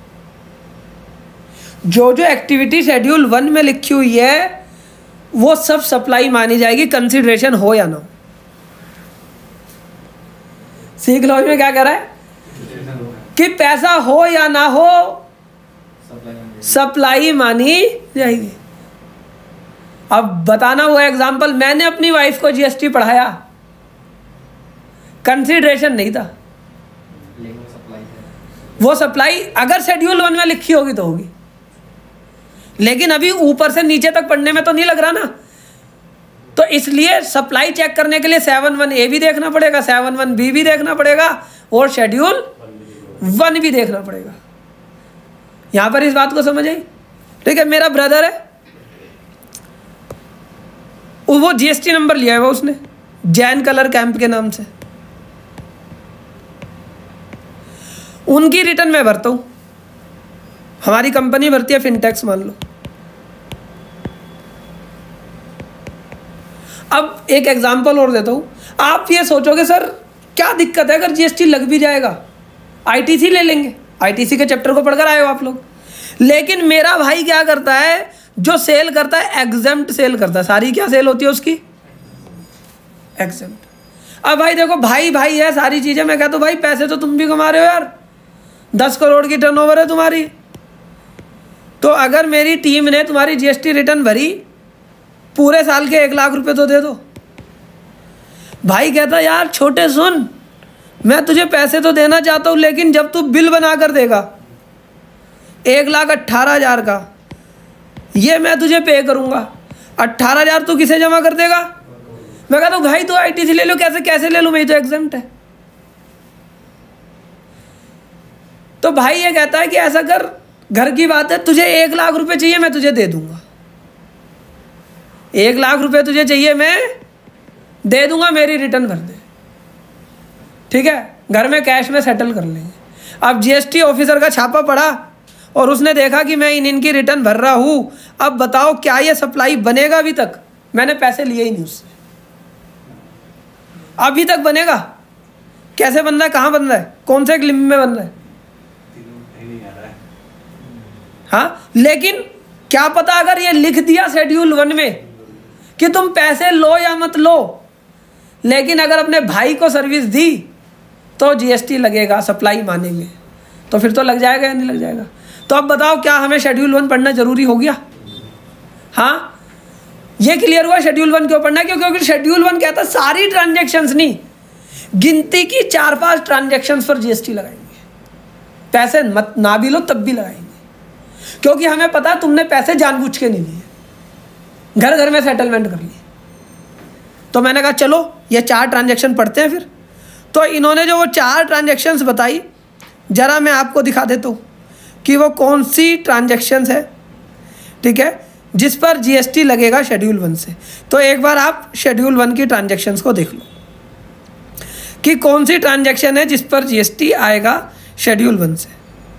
जो जो एक्टिविटी शेड्यूल वन में लिखी हुई है वो सब सप्लाई मानी जाएगी, कंसिडरेशन हो या ना हो। सी क्लॉज में क्या कह रहा है कि पैसा हो या ना हो सप्लाई मानी जाएगी। अब बताना हुआ एग्जांपल, मैंने अपनी वाइफ को जीएसटी पढ़ाया, कंसिडरेशन नहीं था, वो सप्लाई अगर शेड्यूल वन में लिखी होगी तो होगी, लेकिन अभी ऊपर से नीचे तक पढ़ने में तो नहीं लग रहा ना। तो इसलिए सप्लाई चेक करने के लिए सेवन वन ए भी देखना पड़ेगा, सेवन वन बी भी देखना पड़ेगा और शेड्यूल वन भी देखना पड़ेगा। यहां पर इस बात को समझ आई? ठीक है, मेरा ब्रदर है, वो जीएसटी नंबर लिया है वो उसने जैन कलर कैंप के नाम से, उनकी रिटर्न मैं भरता हूं, हमारी कंपनी भरती है फिनटेक्स मान लो। अब एक एग्जांपल और देता हूं, आप ये सोचोगे सर क्या दिक्कत है अगर जीएसटी लग भी जाएगा, आईटीसी ले लेंगे, आईटीसी के चैप्टर को पढ़कर आए हो आप लोग। लेकिन मेरा भाई क्या करता है, जो सेल करता है एग्जेम्प्ट सेल करता है, सारी क्या सेल होती है उसकी? एग्जेम्प्ट। अब भाई देखो, भाई भाई है सारी चीजें, मैं कहता हूं भाई पैसे तो तुम भी कमा रहे हो यार, दस करोड़ की टर्नओवर है तुम्हारी, तो अगर मेरी टीम ने तुम्हारी जीएसटी रिटर्न भरी, पूरे साल के एक लाख रुपए तो दे दो। भाई कहता यार छोटे सुन, मैं तुझे पैसे तो देना चाहता हूं, लेकिन जब तू बिल बना कर देगा एक लाख अट्ठारह हजार का, ये मैं तुझे पे करूंगा, अट्ठारह हजार तू किसे जमा कर देगा? मैं कहता हूं भाई तू आईटीसी ले लो। कैसे कैसे ले लूं, मेरी तो एग्जेम्प्ट है। तो भाई ये कहता है कि ऐसा कर, घर की बात है, तुझे एक लाख रुपए चाहिए मैं तुझे दे दूंगा, एक लाख रुपए तुझे चाहिए मैं दे दूंगा, मेरी रिटर्न भर दे, ठीक है, घर में कैश में सेटल कर लेंगे। अब जीएसटी ऑफिसर का छापा पड़ा और उसने देखा कि मैं इन इनकी रिटर्न भर रहा हूं, अब बताओ क्या ये सप्लाई बनेगा? अभी तक मैंने पैसे लिए ही नहीं उससे, अभी तक बनेगा? कैसे बन रहा है, कहां बन रहा है, कौन से लिमिट में बन रहा है? हाँ, लेकिन क्या पता अगर ये लिख दिया शेड्यूल वन में कि तुम पैसे लो या मत लो, लेकिन अगर अपने भाई को सर्विस दी तो जीएसटी लगेगा, सप्लाई मानेंगे, तो फिर तो लग जाएगा या नहीं लग जाएगा? तो अब बताओ क्या हमें शेड्यूल वन पढ़ना जरूरी हो गया? हाँ, ये क्लियर हुआ शेड्यूल वन क्यों पढ़ना है? क्योंकि शेड्यूल वन कहता है सारी ट्रांजेक्शन्स नहीं, गिनती की चार पांच ट्रांजेक्शन्स पर जीएसटी लगाएंगे, पैसे मत ना भी लो तब भी लगाएंगे, क्योंकि हमें पता है तुमने पैसे जानबूझ के नहीं लिए, घर घर में सेटलमेंट कर लिए। तो मैंने कहा चलो ये चार ट्रांजैक्शन पढ़ते हैं फिर। तो इन्होंने जो वो चार ट्रांजैक्शंस बताई, जरा मैं आपको दिखा देता हूँ कि वो कौन सी ट्रांजैक्शंस है, ठीक है, जिस पर जीएसटी लगेगा शेड्यूल वन से। तो एक बार आप शेड्यूल वन की ट्रांजैक्शंस को देख लो कि कौन सी ट्रांजैक्शन है जिस पर जीएसटी आएगा शेड्यूल वन से।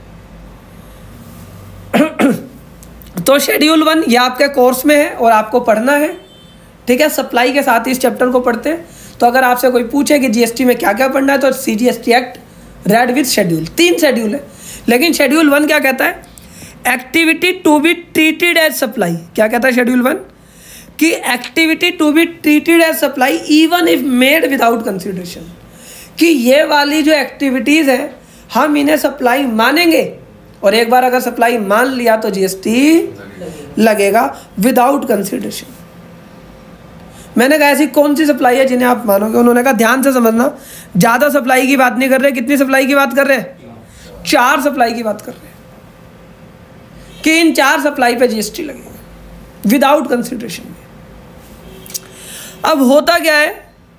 तो शेड्यूल वन ये आपके कोर्स में है और आपको पढ़ना है, ठीक है, सप्लाई के साथ ही इस चैप्टर को पढ़ते हैं। तो अगर आपसे कोई पूछे कि जीएसटी में क्या क्या पढ़ना है, तो CGST act read with schedule, तीन शेड्यूल है, लेकिन शेड्यूल वन क्या कहता है? Activity to be treated as supply. क्या कहता है शेड्यूल वन? कि activity to be treated as supply even if made without consideration, कि ये वाली जो एक्टिविटीज़ है हम इन्हें सप्लाई मानेंगे, और एक बार अगर सप्लाई मान लिया तो जीएसटी लगेगा विदाउट कंसिडरेशन। मैंने कहा ऐसी कौन सी सप्लाई है जिन्हें आप मानोगे? उन्होंने कहा ध्यान से समझना, ज़्यादा सप्लाई की बात नहीं कर रहे। कितनी सप्लाई की बात कर रहे हैं? चार सप्लाई की बात कर रहे हैं कि इन चार सप्लाई पे जीएसटी लगेगा विदाउट कंसिडरेशन में। अब होता क्या है,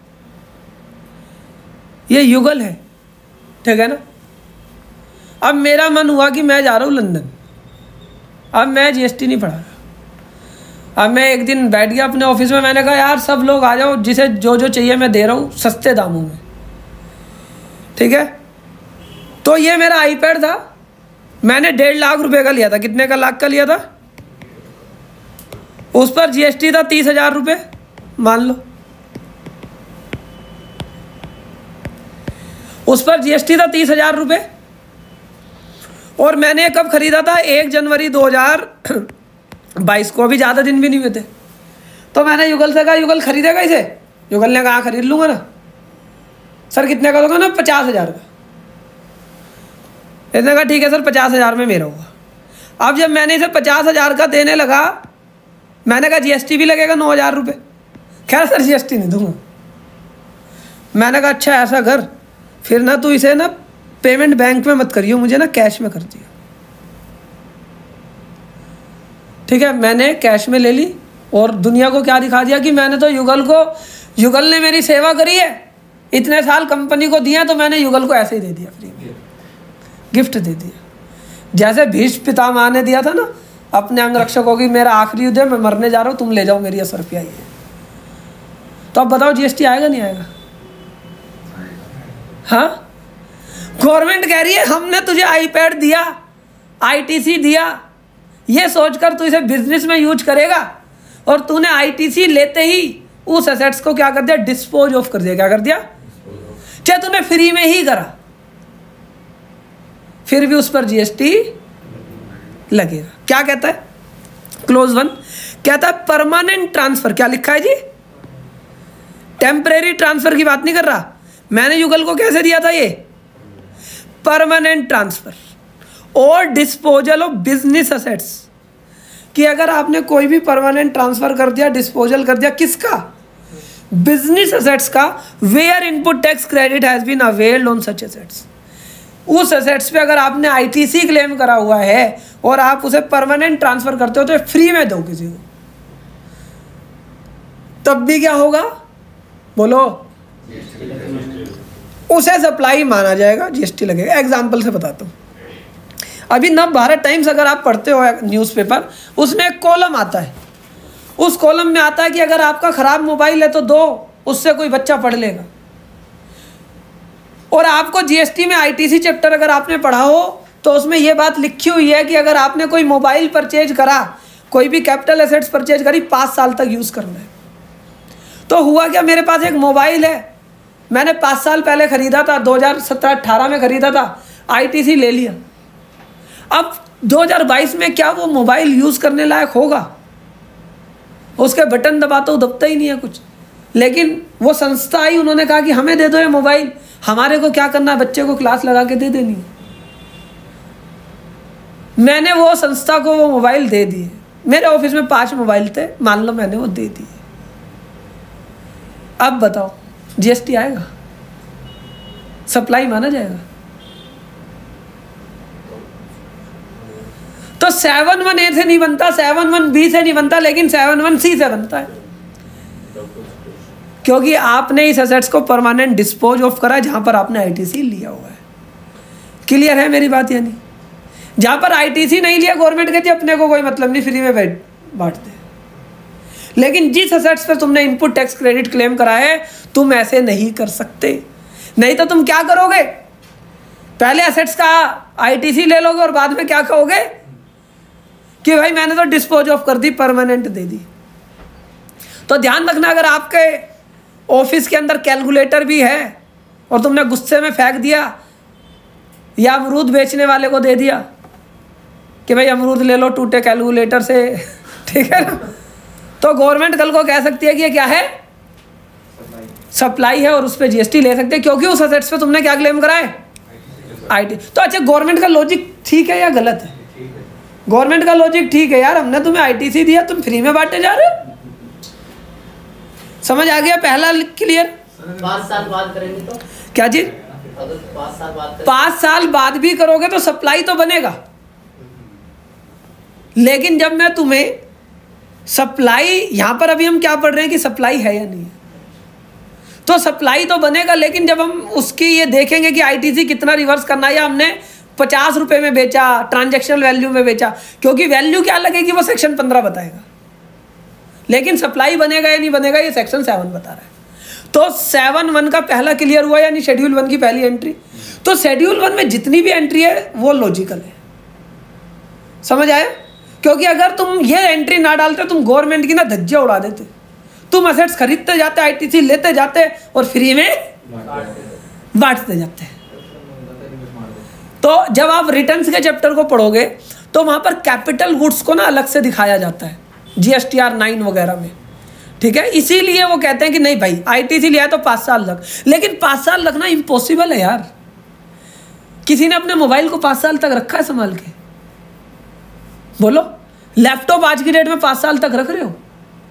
ये युगल है, ठीक है ना। अब मेरा मन हुआ कि मैं जा रहा हूँ लंदन, अब मैं जीएसटी नहीं पढ़ा रहा। अब मैं एक दिन बैठ गया अपने ऑफिस में, मैंने कहा यार सब लोग आ जाओ, जिसे जो जो चाहिए मैं दे रहा हूँ सस्ते दामों में, ठीक है। तो तो ये मेरा आईपैड था, मैंने डेढ़ लाख रुपए का लिया था। कितने का लाख का लिया था? उस पर जीएसटी था तीस हजार रुपये मान लो, उस पर जीएसटी था तीस हजार रुपये। और मैंने कब खरीदा था? एक जनवरी दो हजार बाईस को, अभी ज़्यादा दिन भी नहीं हुए थे। तो मैंने युगल से कहा, युगल खरीदेगा इसे? युगल ने कहा खरीद लूंगा ना। सर कितने का होगा? ना पचास हजार का। इसने कहा ठीक है सर, पचास हजार में मेरा होगा। अब जब मैंने इसे पचास हजार का देने लगा, मैंने कहा जीएसटी भी लगेगा नौ हजार रुपये। खैर सर जीएसटी नहीं दूंगा। मैंने कहा अच्छा ऐसा कर, फिर ना तू इसे ना पेमेंट बैंक में मत करियो, मुझे ना कैश में कर दियो। ठीक है, मैंने कैश में ले ली और दुनिया को क्या दिखा दिया कि मैंने तो युगल को, युगल ने मेरी सेवा करी है, इतने साल कंपनी को दिया, तो मैंने युगल को ऐसे ही दे दिया, फ्री में गिफ्ट दे दिया। जैसे भीष्म पितामह ने दिया था ना अपने अंगरक्षकों की, मेरा आखिरी युद्ध है, मैं मरने जा रहा हूँ, तुम ले जाओ मेरी ये सौ रुपया ये। तो अब बताओ जीएसटी आएगा नहीं आएगा? हाँ, गवर्नमेंट कह रही है हमने तुझे आईपैड दिया, आईटीसी दिया, ये सोचकर तू इसे बिजनेस में यूज करेगा, और तूने आईटीसी लेते ही उस एसेट्स को क्या कर दिया? डिस्पोज ऑफ कर दिया। क्या कर दिया? चाहे तूने फ्री में ही करा, फिर भी उस पर जीएसटी लगेगा। क्या कहता है क्लोज वन? कहता है परमानेंट ट्रांसफर। क्या लिखा है जी? टेम्परेरी ट्रांसफर की बात नहीं कर रहा। मैंने युगल को कैसे दिया था? ये परमानेंट ट्रांसफर और डिस्पोजल ऑफ बिजनेस असेट्स, कि अगर आपने कोई भी परमानेंट ट्रांसफर कर दिया, डिस्पोजल कर दिया, किसका? बिजनेस असेट्स का, where input tax credit has been availed on such assets. उस असेट्स पे अगर आपने आईटीसी क्लेम करा हुआ है और आप उसे परमानेंट ट्रांसफर करते हो तो फ्री में दो किसी को, तब भी क्या होगा? बोलो, उसे सप्लाई माना जाएगा, जीएसटी लगेगा। एग्जाम्पल से बताता हूँ। अभी नव भारत टाइम्स अगर आप पढ़ते हो न्यूज़पेपर, उसमें एक कॉलम आता है, उस कॉलम में आता है कि अगर आपका ख़राब मोबाइल है तो दो, उससे कोई बच्चा पढ़ लेगा। और आपको जीएसटी में आईटीसी चैप्टर अगर आपने पढ़ा हो तो उसमें यह बात लिखी हुई है कि अगर आपने कोई मोबाइल परचेज करा, कोई भी कैपिटल एसेट्स परचेज करी, पाँच साल तक यूज़ करना है। तो हुआ क्या, मेरे पास एक मोबाइल है, मैंने पाँच साल पहले ख़रीदा था, दो हज़ार सत्रह अट्ठारह में ख़रीदा था, आईटीसी ले लिया। अब दो हज़ार बाईस में क्या वो मोबाइल यूज़ करने लायक होगा? उसके बटन दबाता हूँ, दबता ही नहीं है कुछ। लेकिन वो संस्था आई, उन्होंने कहा कि हमें दे दो ये मोबाइल, हमारे को क्या करना है, बच्चे को क्लास लगा के दे देनी है। मैंने वो संस्था को वो मोबाइल दे दिए। मेरे ऑफिस में पांच मोबाइल थे, मान लो मैंने वो दे दिए। अब बताओ जीएसटी आएगा? सप्लाई माना जाएगा? तो सेवन वन ए से नहीं बनता, सेवन वन बी से नहीं बनता, लेकिन सेवन वन सी से बनता है, क्योंकि आपने इस एसेट्स को परमानेंट डिस्पोज ऑफ करा जहां पर आपने आईटीसी लिया हुआ है। क्लियर है मेरी बात? यानी जहां पर आईटीसी नहीं लिया, गवर्नमेंट कहती है अपने को कोई मतलब नहीं, फ्री में बैठ बांट दे। लेकिन जिस एसेट्स पर तुमने इनपुट टैक्स क्रेडिट क्लेम करा है, तुम ऐसे नहीं कर सकते। नहीं तो तुम क्या करोगे? पहले एसेट्स का आईटीसी ले लोगे और बाद में क्या कहोगे कि भाई मैंने तो डिस्पोज ऑफ कर दी, परमानेंट दे दी। तो ध्यान रखना, अगर आपके ऑफिस के अंदर कैलकुलेटर भी है और तुमने गुस्से में फेंक दिया या अमरूद बेचने वाले को दे दिया कि भाई अमरूद ले लो टूटे कैलकुलेटर से, ठीक है ना, तो गवर्नमेंट कल को कह सकती है कि ये क्या है, सप्लाई है, और उस पर जीएसटी ले सकते हैं, क्योंकि उस असेट्स पे तुमने क्या क्लेम करा है, आईटी। तो अच्छा, गवर्नमेंट का लॉजिक ठीक है या गलत है? गवर्नमेंट का लॉजिक ठीक है यार, हमने तुम्हें आईटीसी दिया, तुम फ्री में बांटे जा रहे हो। समझ आ गया? पहला क्लियर? पाँच साल बाद करेंगे तो क्या चीज? अगर पाँच साल बाद पाँच साल बाद भी करोगे तो सप्लाई तो बनेगा। लेकिन जब मैं तुम्हें सप्लाई, यहां पर अभी हम क्या पढ़ रहे हैं कि सप्लाई है या नहीं है, तो सप्लाई तो बनेगा। लेकिन जब हम उसकी ये देखेंगे कि आईटीसी कितना रिवर्स करना है, या हमने पचास रुपए में बेचा, ट्रांजैक्शनल वैल्यू में बेचा, क्योंकि वैल्यू क्या लगेगी वो सेक्शन पंद्रह बताएगा, लेकिन सप्लाई बनेगा या नहीं बनेगा ये सेक्शन सेवन बता रहा है। तो सेवन वन का पहला क्लियर हुआ यानी शेड्यूल वन की पहली एंट्री। तो शेड्यूल वन में जितनी भी एंट्री है वो लॉजिकल है, समझ आया? क्योंकि अगर तुम ये एंट्री ना डालते तुम गवर्नमेंट की ना धज्जियां उड़ा देते। तुम असेट्स खरीदते जाते, आईटीसी लेते जाते और फ्री में बांटते जाते। तो जब आप रिटर्न्स के चैप्टर को पढ़ोगे तो वहां पर कैपिटल गुड्स को ना अलग से दिखाया जाता है जीएसटीआर नाइन वगैरह में, ठीक है? इसीलिए वो कहते हैं कि नहीं भाई आईटीसी लिया है तो पाँच साल लग, लेकिन पाँच साल लगना इम्पॉसिबल है यार। किसी ने अपने मोबाइल को पाँच साल तक रखा है संभाल के? बोलो। लैपटॉप आज की डेट में पाँच साल तक रख रहे हो?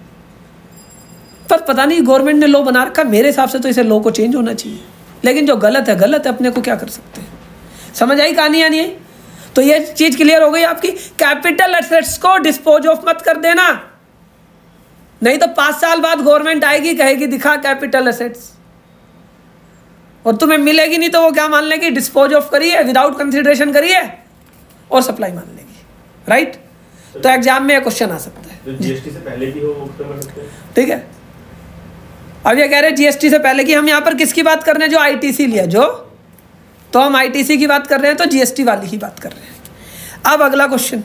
पर पता नहीं गवर्नमेंट ने लॉ बना रखा, मेरे हिसाब से तो इसे लॉ को चेंज होना चाहिए, लेकिन जो गलत है गलत है, अपने को क्या कर सकते हैं। समझ आई कहानी या नहीं आई? तो ये चीज क्लियर हो गई आपकी। कैपिटल एसेट्स को डिस्पोज ऑफ मत कर देना, नहीं तो पांच साल बाद गवर्नमेंट आएगी कहेगी दिखा कैपिटल एसेट्स, और तुम्हें मिलेगी नहीं तो वो क्या मान लेगी, डिस्पोज ऑफ करिए, विदाउट कंसिडरेशन करिए और सप्लाई मान लेगी, राइट? तो एग्जाम में क्वेश्चन आ सकता है। जीएसटी से पहले की हो वो कर सकते हैं, ठीक है? अब ये कह रहे हैं जीएसटी से पहले की, हम यहाँ पर किसकी बात कर रहे हैं? जो आईटीसी लिया, जो तो हम आईटीसी की बात कर रहे हैं तो जीएसटी वाली ही बात कर रहे हैं। अब अगला क्वेश्चन,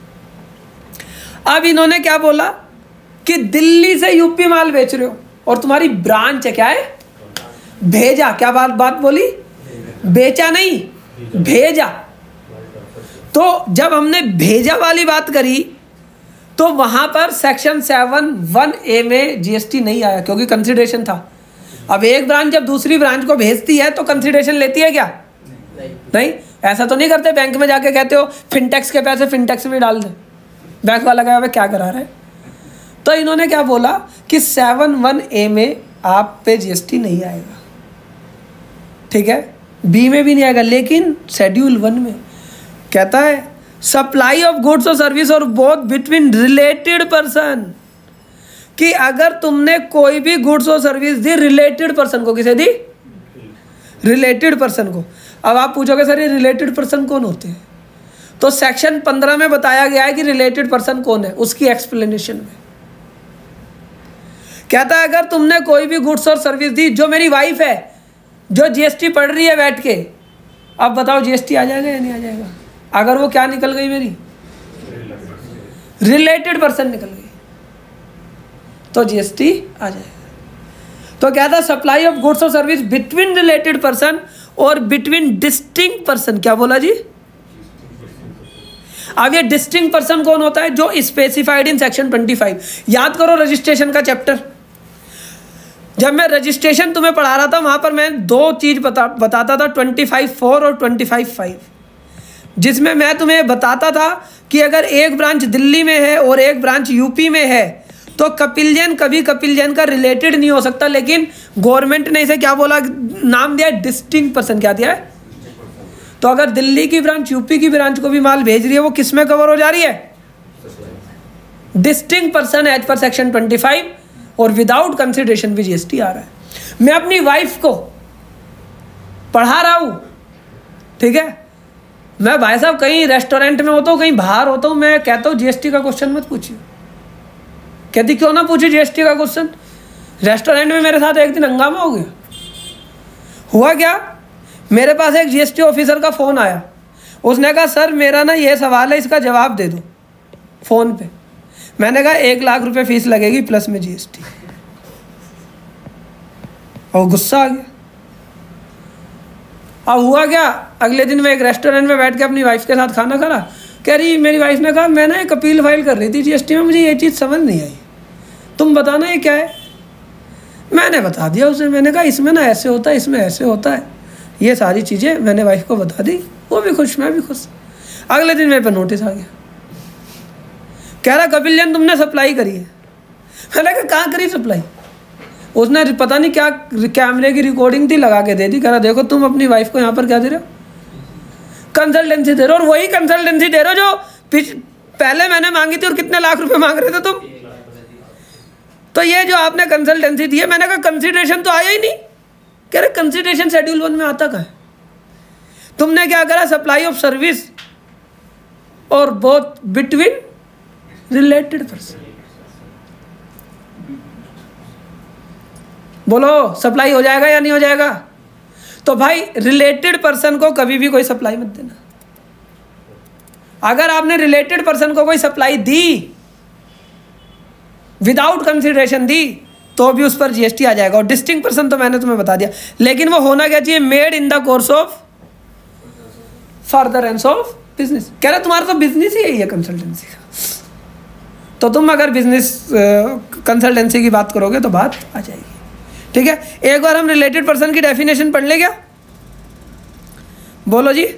अब इन्होंने क्या बोला कि दिल्ली से यूपी माल बेच रहे हो और तुम्हारी ब्रांच है क्या है, भेजा। क्या बात बात बोली? बेचा नहीं, भेजा। तो जब हमने भेजा वाली बात करी तो वहां पर सेक्शन सेवन वन ए में जीएसटी नहीं आया क्योंकि कंसिडरेशन था। अब एक ब्रांच जब दूसरी ब्रांच को भेजती है तो कंसिडरेशन लेती है क्या? नहीं, नहीं? ऐसा तो नहीं करते बैंक में जाके कहते हो फिनटेक्स के पैसे फिनटेक्स में डाल दे, बैंक वाला कहा क्या करा रहा है। तो इन्होंने क्या बोला कि सेवन वन ए में आप पे जीएसटी नहीं आएगा, ठीक है? बी में भी नहीं आएगा, लेकिन शेड्यूल वन में कहता है सप्लाई ऑफ गुड्स और सर्विस और बोथ बिटवीन रिलेटेड पर्सन, कि अगर तुमने कोई भी गुड्स और सर्विस दी रिलेटेड पर्सन को, किसे दी? रिलेटेड पर्सन को। अब आप पूछोगे सर ये रिलेटेड पर्सन कौन होते हैं? तो सेक्शन पंद्रह में बताया गया है कि रिलेटेड पर्सन कौन है, उसकी एक्सप्लेनेशन में कहता है अगर तुमने कोई भी गुड्स और सर्विस दी, जो मेरी वाइफ है जो जीएसटी पढ़ रही है बैठ के, अब बताओ जीएसटी आ जाएगा या नहीं आ जाएगा? अगर वो क्या निकल गई मेरी, रिलेटेड पर्सन निकल गई, तो जीएसटी आ जाएगा। तो क्या था, सप्लाई ऑफ गुड्स और सर्विस बिटवीन रिलेटेड पर्सन और बिटवीन डिस्टिंक्ट पर्सन। क्या बोला जी? अब ये डिस्टिंक्ट पर्सन कौन होता है? जो specified in section twenty five. याद करो रजिस्ट्रेशन का चैप्टर, जब मैं रजिस्ट्रेशन तुम्हें पढ़ा रहा था वहां पर मैं दो चीज बता बताता था, ट्वेंटी फाइव फोर और ट्वेंटी फाइव फाइव, जिसमें मैं तुम्हें बताता था कि अगर एक ब्रांच दिल्ली में है और एक ब्रांच यूपी में है तो कपिल जैन कभी कपिल जैन का रिलेटेड नहीं हो सकता, लेकिन गवर्नमेंट ने इसे क्या बोला, नाम दिया डिस्टिंक्ट पर्सन। क्या दिया है? तो अगर दिल्ली की ब्रांच यूपी की ब्रांच को भी माल भेज रही है, वो किस में कवर हो जा रही है? Distinct person as per section twenty five, और विदाउट कंसिडरेशन भी जीएसटी आ रहा है। मैं अपनी वाइफ को पढ़ा रहा हूं, ठीक है? मैं भाई साहब कहीं रेस्टोरेंट में होता हूँ, कहीं बाहर होता हूँ, मैं कहता हूँ जीएसटी का क्वेश्चन मत पूछिए। कहती क्यों ना पूछिए जीएसटी का क्वेश्चन? रेस्टोरेंट में मेरे साथ एक दिन हंगामा हो गया। हुआ क्या, मेरे पास एक जीएसटी ऑफिसर का फ़ोन आया, उसने कहा सर मेरा ना ये सवाल है, इसका जवाब दे दो फ़ोन पे। मैंने कहा एक लाख रुपए फीस लगेगी प्लस में जीएसटी, और गुस्सा आ गया। अब हुआ क्या, अगले दिन मैं एक रेस्टोरेंट में बैठ के अपनी वाइफ के साथ खाना खा रहा, कह रही मेरी वाइफ ने कहा मैं ना एक अपील फाइल कर रही थी जीएसटी में, मुझे ये चीज़ समझ नहीं आई, तुम बताना ये क्या है। मैंने बता दिया उसे, मैंने कहा इसमें ना ऐसे होता है, इसमें ऐसे होता है, ये सारी चीज़ें मैंने वाइफ को बता दी, वो भी खुश मैं भी खुश। अगले दिन मेरे पर नोटिस आ गया, कह रहा कपिल जैन तुमने सप्लाई करी है। मैंने कहा कहाँ करी सप्लाई? उसने पता नहीं क्या कैमरे की रिकॉर्डिंग थी लगा के दे दी, कह रहा देखो तुम अपनी वाइफ को यहाँ पर क्या दे रहे हो, कंसल्टेंसी दे रहे हो, और वही कंसल्टेंसी दे रहे हो जो पहले मैंने मांगी थी और कितने लाख रुपए मांग रहे थे तुम। तो ये जो आपने कंसल्टेंसी दी है, मैंने कहा कंसिडरेशन तो आया ही नहीं। कह रहे कंसिडरेशन शेड्यूल वन में आता कहाँ है? तुमने क्या करा, सप्लाई ऑफ सर्विस और बोथ बिटवीन रिलेटेड पर्सन। बोलो सप्लाई हो जाएगा या नहीं हो जाएगा? तो भाई रिलेटेड पर्सन को कभी भी कोई सप्लाई मत देना। अगर आपने रिलेटेड पर्सन को कोई सप्लाई दी, विदाउट कंसिडरेशन दी, तो भी उस पर जीएसटी आ जाएगा। और डिस्टिंक्ट पर्सन तो मैंने तुम्हें बता दिया, लेकिन वो होना क्या चाहिए? Made in the course of furtherance of business. कह रहे तुम्हारा तो बिजनेस ही यही है कंसल्टेंसी का, तो तुम अगर बिजनेस कंसल्टेंसी की बात करोगे तो बात आ जाएगी। ठीक है, एक बार हम रिलेटेड पर्सन की डेफिनेशन पढ़ ले क्या? बोलो जी।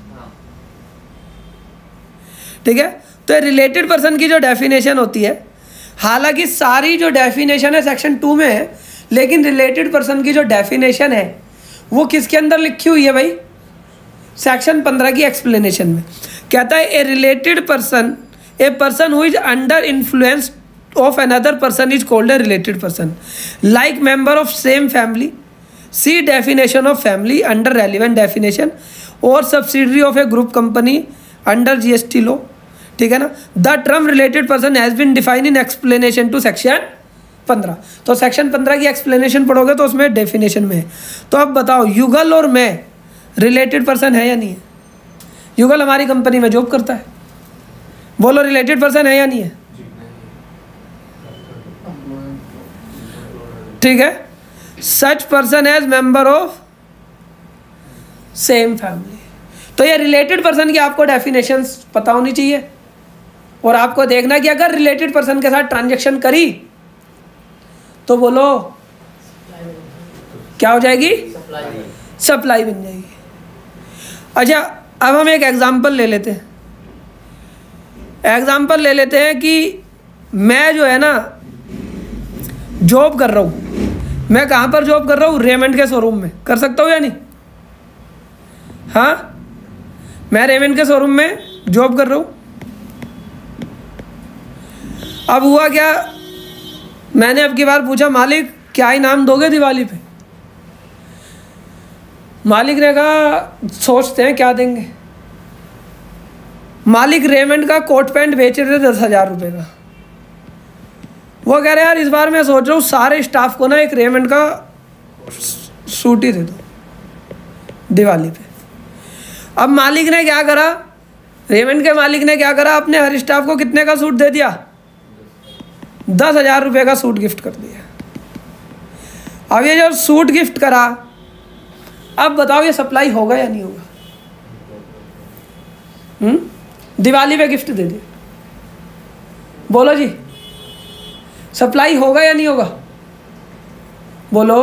ठीक है, तो रिलेटेड पर्सन की जो डेफिनेशन होती है, हालांकि सारी जो डेफिनेशन है सेक्शन टू में है, लेकिन रिलेटेड पर्सन की जो डेफिनेशन है वो किसके अंदर लिखी हुई है भाई? सेक्शन पंद्रह की एक्सप्लेनेशन में। कहता है a related person, a person who is under influence of another person is called a related person, like member of same family. See definition of family under relevant definition, or subsidiary of a group company under G S T law. ठीक है ना? The term related person has been defined in explanation to section पंद्रह। तो section पंद्रह की explanation पढ़ोगे तो उसमें डेफिनेशन में है। तो अब बताओ, युगल और मैं रिलेटेड पर्सन है या नहीं है? युगल हमारी कंपनी में जॉब करता है, बोलो रिलेटेड पर्सन है या नहीं है? ठीक है, such person as member of same family. तो ये रिलेटेड पर्सन की आपको डेफिनेशंस पता होनी चाहिए, और आपको देखना कि अगर रिलेटेड पर्सन के साथ ट्रांजैक्शन करी तो बोलो क्या हो जाएगी? सप्लाई बन जाएगी। अच्छा, अब हम एक एग्जांपल ले लेते हैं। एग्जांपल ले लेते हैं कि मैं जो है ना जॉब कर रहा हूँ। मैं कहाँ पर जॉब कर रहा हूँ? रेमंड के शोरूम में। कर सकता हूँ या नहीं? हाँ, मैं रेमंड के शोरूम में जॉब कर रहा हूँ। अब हुआ क्या, मैंने अब की बार पूछा मालिक क्या इनाम दोगे दिवाली पे? मालिक ने कहा सोचते हैं क्या देंगे। मालिक रेमंड का कोट पैंट बेच रहे थे दस हजार रुपये का। वो कह रहे यार इस बार मैं सोच रहा हूँ सारे स्टाफ को ना एक रेमंड का सूट ही दे दो दिवाली पे। अब मालिक ने क्या करा, रेमंड के मालिक ने क्या करा, अपने हर स्टाफ को कितने का सूट दे दिया? दस हजार रुपये का सूट गिफ्ट कर दिया। अब ये जब सूट गिफ्ट करा, अब बताओ ये सप्लाई होगा या नहीं होगा? हम्म, दिवाली पे गिफ्ट दे दिया, बोलो जी सप्लाई होगा या नहीं होगा? बोलो।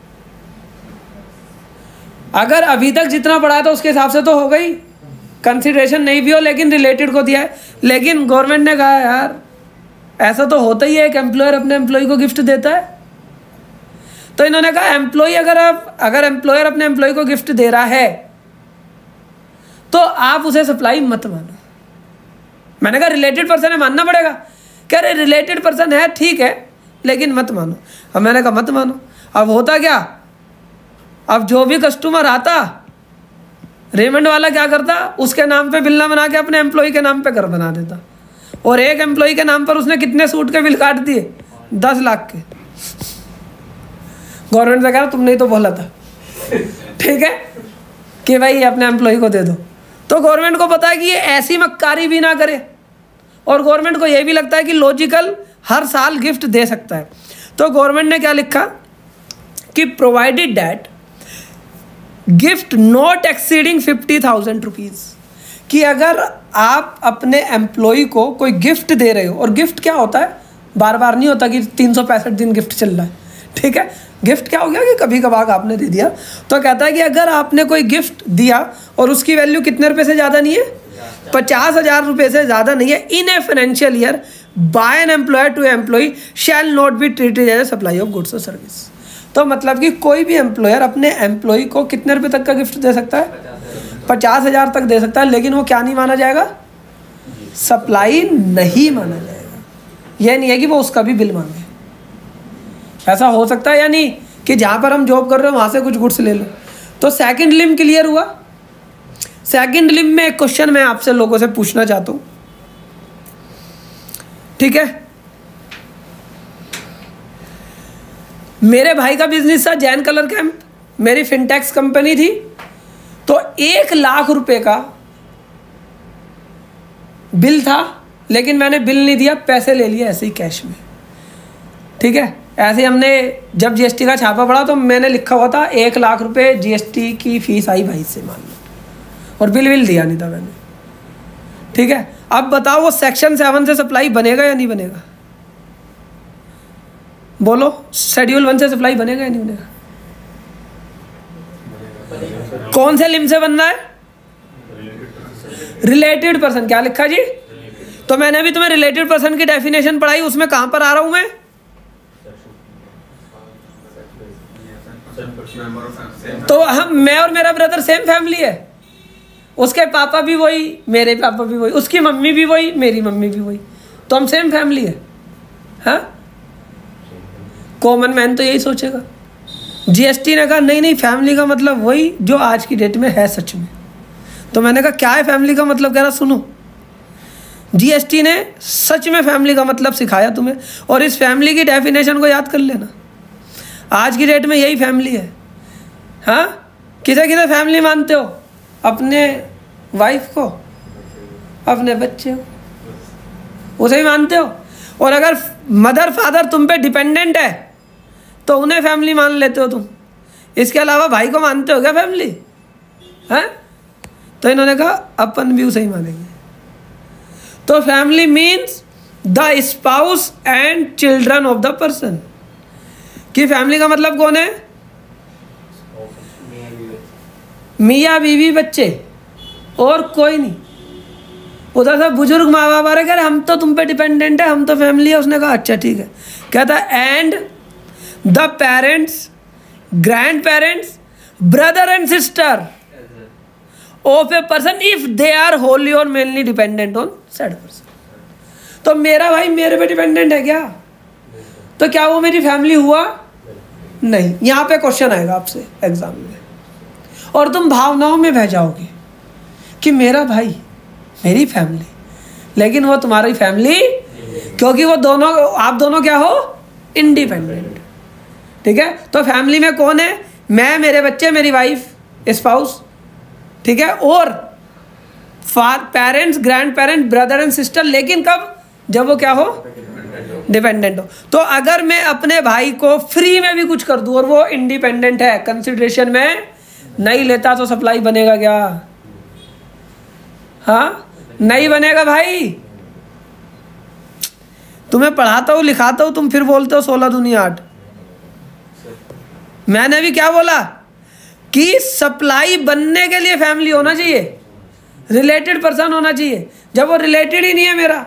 अगर अभी तक जितना पढ़ा था उसके हिसाब से तो हो गई, कंसिडरेशन नहीं भी हो लेकिन रिलेटेड को दिया है। लेकिन गवर्नमेंट ने कहा यार ऐसा तो होता ही है, एक एम्प्लॉयर अपने एम्प्लॉय को गिफ्ट देता है। तो इन्होंने कहा एम्प्लॉय अगर आप अगर एम्प्लॉयर अपने एम्प्लॉय को गिफ्ट दे रहा है तो आप उसे सप्लाई मत मानो। मैंने कहा रिलेटेड पर्सन है, मानना पड़ेगा। कह रहे रिलेटेड पर्सन है ठीक है लेकिन मत मानो। अब मैंने कहा मत मानो। अब होता क्या, अब जो भी कस्टमर आता रेमंड वाला क्या करता, उसके नाम पे बिल ना बना के अपने एम्प्लॉय के नाम पे घर बना देता। और एक एम्प्लॉय के नाम पर उसने कितने सूट के बिल काट दिए? दस लाख के। गवर्नमेंट से कह रहा तुमने ही तो बोला था ठीक है कि भाई अपने एम्प्लॉय को दे दो। तो गवर्नमेंट को पता है कि ये ऐसी मक्कारी भी ना करे, और गवर्नमेंट को ये भी लगता है कि लॉजिकल हर साल गिफ्ट दे सकता है। तो गवर्नमेंट ने क्या लिखा कि provided that gift not exceeding fifty thousand rupees, कि अगर आप अपने एम्प्लॉय को कोई गिफ्ट दे रहे हो, और गिफ्ट क्या होता है, बार बार नहीं होता कि तीन सौ पैंसठ दिन गिफ्ट चल रहा है, ठीक है। गिफ्ट क्या हो गया कि कभी कभार आपने दे दिया। तो कहता है कि अगर आपने कोई गिफ्ट दिया और उसकी वैल्यू कितने रुपए से ज़्यादा नहीं है, पचास हज़ार रुपये से ज़्यादा नहीं है, in a financial year by an employer to employee shall not be treated as a supply of goods और सर्विस। तो मतलब कि कोई भी एम्प्लॉयर अपने एम्प्लॉय को कितने रुपए तक का गिफ्ट दे सकता है? पचास हज़ार तक दे सकता है, लेकिन वो क्या नहीं माना जाएगा? सप्लाई नहीं माना जाएगा। यह नहीं है कि वो उसका भी बिल मांगे। ऐसा हो सकता है या नहीं कि जहाँ पर हम जॉब कर रहे हो वहाँ से कुछ गुड्स ले लो। तो सेकंड लिम क्लियर हुआ। सेकंड लिम में एक क्वेश्चन मैं आपसे लोगों से पूछना चाहता हूँ, ठीक है। मेरे भाई का बिजनेस था जैन कलर कैंप, मेरी फिनटेक्स कंपनी थी, तो एक लाख रुपए का बिल था, लेकिन मैंने बिल नहीं दिया, पैसे ले लिए ऐसे ही कैश में। ठीक है, ऐसे ही हमने जब जीएसटी का छापा पड़ा तो मैंने लिखा हुआ था एक लाख रुपए जीएसटी की फीस आई भाई से, मान लो, और बिल बिल दिया नहीं था मैंने। ठीक है, अब बताओ वो सेक्शन सेवन से सप्लाई बनेगा या नहीं बनेगा? बोलो, शेड्यूल वन से सप्लाई बनेगा या नहीं बनेगा? कौन से लिम से बनना है? Related person. क्या लिखा जी? तो मैंने अभी तुम्हें रिलेटेड पर्सन की डेफिनेशन पढ़ाई, उसमें कहां पर आ रहा हूं मैं? तो हम, मैं और मेरा ब्रदर सेम फैमिली है, उसके पापा भी वही, मेरे पापा भी वही, उसकी मम्मी भी वही, मेरी मम्मी भी वही, तो हम सेम फैमिली है। हाँ, कॉमन मैन तो यही सोचेगा। जीएसटी ने कहा नहीं नहीं, फैमिली का मतलब वही जो आज की डेट में है सच में। तो मैंने कहा क्या है फैमिली का मतलब? कह रहा सुनो, जीएसटी ने सच में फैमिली का मतलब सिखाया तुम्हें, और इस फैमिली की डेफिनेशन को याद कर लेना। आज की डेट में यही फैमिली है। हाँ, किसे किसे फैमिली मानते हो? अपने वाइफ को, अपने बच्चे को, उसे ही मानते हो। और अगर मदर फादर तुम पे डिपेंडेंट है तो उन्हें फैमिली मान लेते हो तुम। इसके अलावा भाई को मानते हो क्या फैमिली? हैं? तो इन्होंने कहा अपन भी उसे ही मानेंगे। तो family means the spouse and children of the person. कि फैमिली का मतलब कौन है? मियाँ बीवी बच्चे, और कोई नहीं। उधर से बुजुर्ग माँ बाप आ रहे, कह रहे हम तो तुम पे डिपेंडेंट है, हम तो फैमिली है। उसने कहा अच्छा ठीक है। कहता and the parents, grand parents, brother and sister of a person if they are wholly और mainly dependent on said person. तो मेरा भाई मेरे पे डिपेंडेंट है क्या? तो क्या वो मेरी फैमिली हुआ? नहीं। यहाँ पे क्वेश्चन आएगा आपसे एग्जाम में, और तुम भावनाओं में बह जाओगे कि मेरा भाई, मेरी फैमिली, लेकिन वो तुम्हारी फैमिली, क्योंकि वो दोनों, आप दोनों क्या हो? इंडिपेंडेंट। ठीक है, तो फैमिली में कौन है? मैं, मेरे बच्चे, मेरी वाइफ, स्पाउस। ठीक है, और parents, grand parent, brother and sister, लेकिन कब? जब वो क्या हो? डिपेंडेंट हो। तो अगर मैं अपने भाई को फ्री में भी कुछ कर दूं और वो इंडिपेंडेंट है, कंसिडरेशन में नहीं लेता, तो सप्लाई बनेगा क्या? हाँ, नहीं बनेगा भाई। तुम्हें पढ़ाता हूं, लिखाता हूं, तुम फिर बोलते हो सोलह दूनी आठ। मैंने भी क्या बोला कि सप्लाई बनने के लिए फैमिली होना चाहिए, रिलेटेड पर्सन होना चाहिए। जब वो रिलेटेड ही नहीं है मेरा,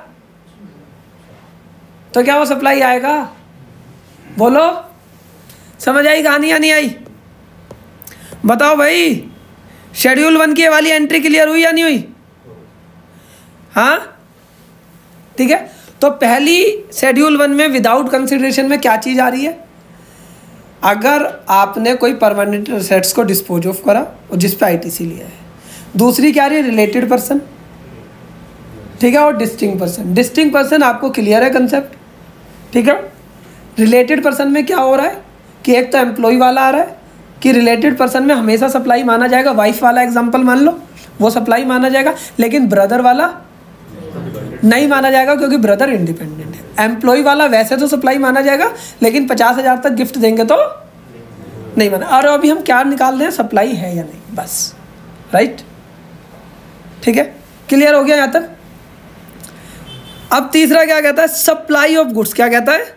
तो क्या वो सप्लाई आएगा? बोलो, समझ आई कहानी या नहीं आई? बताओ भाई, शेड्यूल वन की वाली एंट्री क्लियर हुई या नहीं हुई? हाँ, ठीक है। तो पहली शेड्यूल वन में विदाउट कंसिडरेशन में क्या चीज़ आ रही है? अगर आपने कोई परमानेंट एसेट्स को डिस्पोज ऑफ करा और जिस पे आईटीसी लिया है। दूसरी क्या आ रही है? Related person. ठीक है, और डिस्टिंक्ट पर्सन। डिस्टिंक्ट पर्सन आपको क्लियर है कंसेप्ट? ठीक है। रिलेटेड पर्सन में क्या हो रहा है कि एक तो एम्प्लॉय वाला आ रहा है कि रिलेटेड पर्सन में हमेशा सप्लाई माना जाएगा। वाइफ वाला एग्जांपल मान लो, वो सप्लाई माना जाएगा, लेकिन ब्रदर वाला नहीं माना जाएगा क्योंकि ब्रदर इंडिपेंडेंट है। एम्प्लॉय वाला वैसे तो सप्लाई माना जाएगा, लेकिन पचास हज़ार तक गिफ्ट देंगे तो नहीं माना। और अभी हम क्या निकाल रहे हैं? सप्लाई है या नहीं, बस। राइट, ठीक है, क्लियर हो गया यहाँ तक? अब तीसरा क्या कहता है? Supply of goods. क्या कहता है?